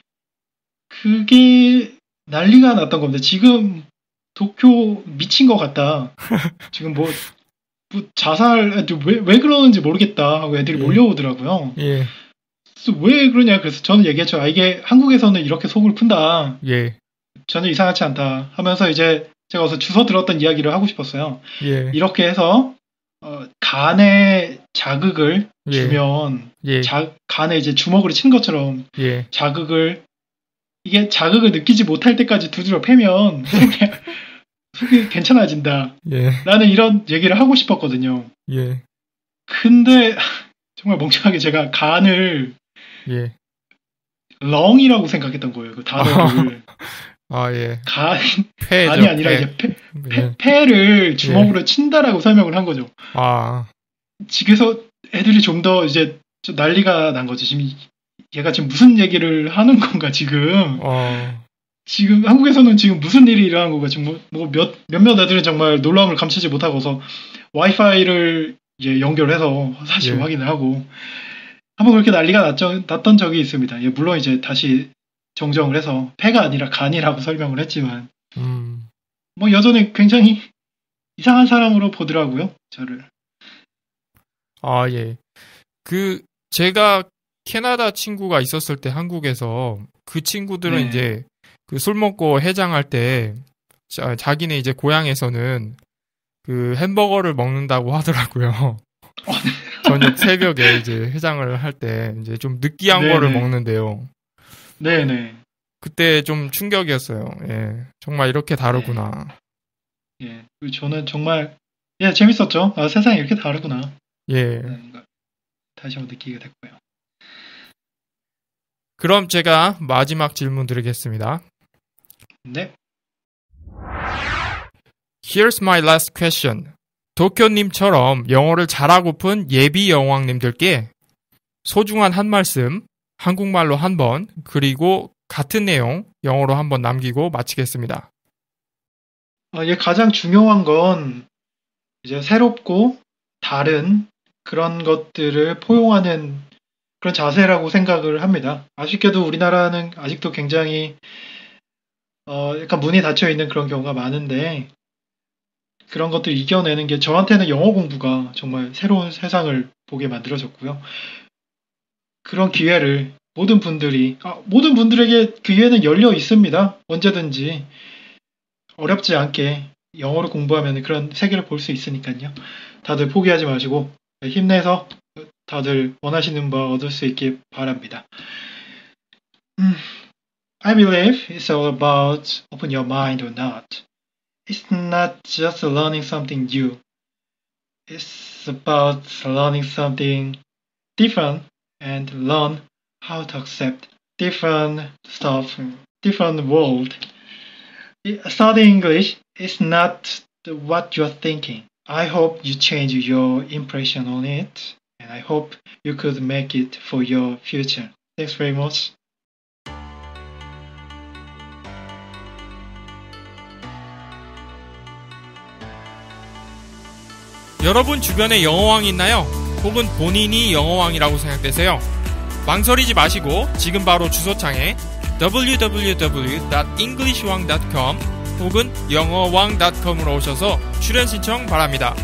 Speaker 2: 그게 난리가 났던 겁니다. 지금 도쿄 미친 것 같다. 지금 뭐, 뭐 자살 왜, 왜 그러는지 모르겠다 하고 애들이
Speaker 1: 예.
Speaker 2: 몰려오더라고요.
Speaker 1: 예.
Speaker 2: 그래서 왜 그러냐 그래서 저는 얘기했죠. 아, 이게 한국에서는 이렇게 속을 푼다.
Speaker 1: 예.
Speaker 2: 전혀 이상하지 않다 하면서 이제 제가 어서 주워 들었던 이야기를 하고 싶었어요.
Speaker 1: 예.
Speaker 2: 이렇게 해서 어, 간에 자극을
Speaker 1: 예.
Speaker 2: 주면
Speaker 1: 예.
Speaker 2: 자, 간에 이제 주먹으로 친 것처럼
Speaker 1: 예.
Speaker 2: 자극을 이게 자극을 느끼지 못할 때까지 두드려 패면 속이, 속이 괜찮아진다.
Speaker 1: 예.
Speaker 2: 나는 이런 얘기를 하고 싶었거든요.
Speaker 1: 예.
Speaker 2: 근데 정말 멍청하게 제가 간을
Speaker 1: 예.
Speaker 2: 렁이라고 생각했던 거예요. 그 단어를.
Speaker 1: 아, 예.
Speaker 2: 간,
Speaker 1: 폐죠,
Speaker 2: 간이 아니라
Speaker 1: 폐.
Speaker 2: 이제 폐, 폐,
Speaker 1: 예.
Speaker 2: 폐를 주먹으로 친다라고 설명을 한 거죠.
Speaker 1: 아,
Speaker 2: 집에서 애들이 좀 더 이제 좀 난리가 난 거죠. 지금 얘가 지금 무슨 얘기를 하는 건가 지금.
Speaker 1: 어,
Speaker 2: 지금 한국에서는 지금 무슨 일이 일어난 건가 지금 뭐 몇 몇몇 애들은 정말 놀라움을 감추지 못하고서 와이파이를 이제 연결해서 사실
Speaker 1: 예.
Speaker 2: 확인을 하고 한번 그렇게 난리가 났죠, 났던 적이 있습니다. 예, 물론 이제 다시 정정을 해서 폐가 아니라 간이라고 설명을 했지만
Speaker 1: 음,
Speaker 2: 뭐 여전히 굉장히 이상한 사람으로 보더라고요, 저를.
Speaker 1: 아, 예. 그, 제가 캐나다 친구가 있었을 때 한국에서 그 친구들은
Speaker 2: 네.
Speaker 1: 이제 그 술 먹고 해장할 때 자, 자기네 이제 고향에서는 그 햄버거를 먹는다고 하더라고요. 저녁 새벽에 이제 해장을 할 때 이제 좀 느끼한
Speaker 2: 네네.
Speaker 1: 거를 먹는데요.
Speaker 2: 네네.
Speaker 1: 그때 좀 충격이었어요. 예. 정말 이렇게 다르구나.
Speaker 2: 예, 그 저는 정말 예 재밌었죠. 아, 세상이 이렇게 다르구나.
Speaker 1: 예.
Speaker 2: 라는 걸 다시 한번 느끼게 됐고요.
Speaker 1: 그럼 제가 마지막 질문 드리겠습니다.
Speaker 2: 네.
Speaker 1: Here's my last question. 도쿄님처럼 영어를 잘하고픈 예비 여왕님들께 소중한 한 말씀, 한국말로 한 번, 그리고 같은 내용 영어로 한 번 남기고 마치겠습니다.
Speaker 2: 어, 예, 가장 중요한 건 이제 새롭고 다른 그런 것들을 포용하는 그런 자세라고 생각을 합니다. 아쉽게도 우리나라는 아직도 굉장히 어, 약간 문이 닫혀 있는 그런 경우가 많은데 그런 것들을 이겨내는 게 저한테는 영어 공부가 정말 새로운 세상을 보게 만들어졌고요. 그런 기회를 모든 분들이 아, 모든 분들에게 기회는 열려 있습니다. 언제든지 어렵지 않게 영어를 공부하면 그런 세계를 볼 수 있으니까요. 다들 포기하지 마시고 힘내서 다들 원하시는 바 얻을 수 있길 바랍니다. 음, I believe it's all about open your mind or not. It's not just learning something new. It's about learning something different and learn how to accept different stuff, different world. Studying English is not what you're thinking. I hope you change your impression on it, and I hope you could make it for your future. Thanks very much.
Speaker 1: 여러분 주변에 영어왕이 있나요? 혹은 본인이 영어왕이라고 생각되세요? 망설이지 마시고 지금 바로 주소창에 더블유 더블유 더블유 닷 잉글리시왕 닷 컴 혹은 영어왕 닷 컴으로 오셔서 출연 신청 바랍니다.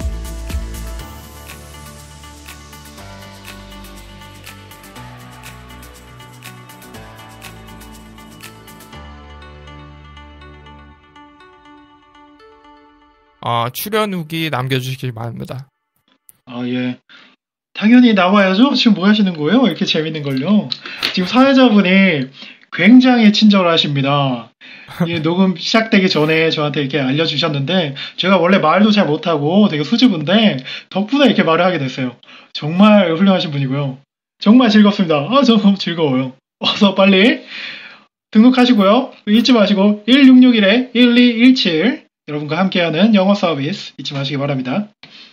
Speaker 1: 아, 출연 후기 남겨주시기 바랍니다.
Speaker 2: 아, 예. 당연히 나와야죠. 지금 뭐 하시는 거예요? 이렇게 재밌는 걸요. 지금 사회자분이 굉장히 친절하십니다. 이 녹음 시작되기 전에 저한테 이렇게 알려주셨는데 제가 원래 말도 잘 못하고 되게 수줍은데 덕분에 이렇게 말을 하게 됐어요. 정말 훌륭하신 분이고요. 정말 즐겁습니다. 아, 저 너무 즐거워요. 어서 빨리 등록하시고요. 잊지 마시고 일육육일 일이일칠 여러분과 함께하는 영어 서비스 잊지 마시기 바랍니다.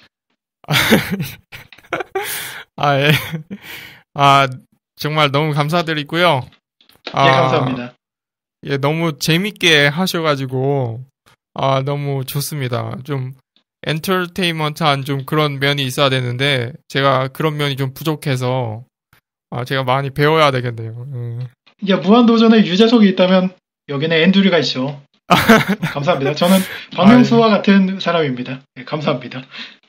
Speaker 1: 아, 예. 아, 정말 너무 감사드리고요. 아,
Speaker 2: 예, 감사합니다.
Speaker 1: 예, 너무 재밌게 하셔가지고, 아, 너무 좋습니다. 좀, 엔터테인먼트한 좀 그런 면이 있어야 되는데 제가 그런 면이 좀 부족해서 아, 제가 많이 배워야 되겠네요. 음.
Speaker 2: 야, 무한도전에 유재석이 있다면 여기는 앤드류가 있죠. 감사합니다. 저는 박명수와 같은 사람입니다. 네, 감사합니다.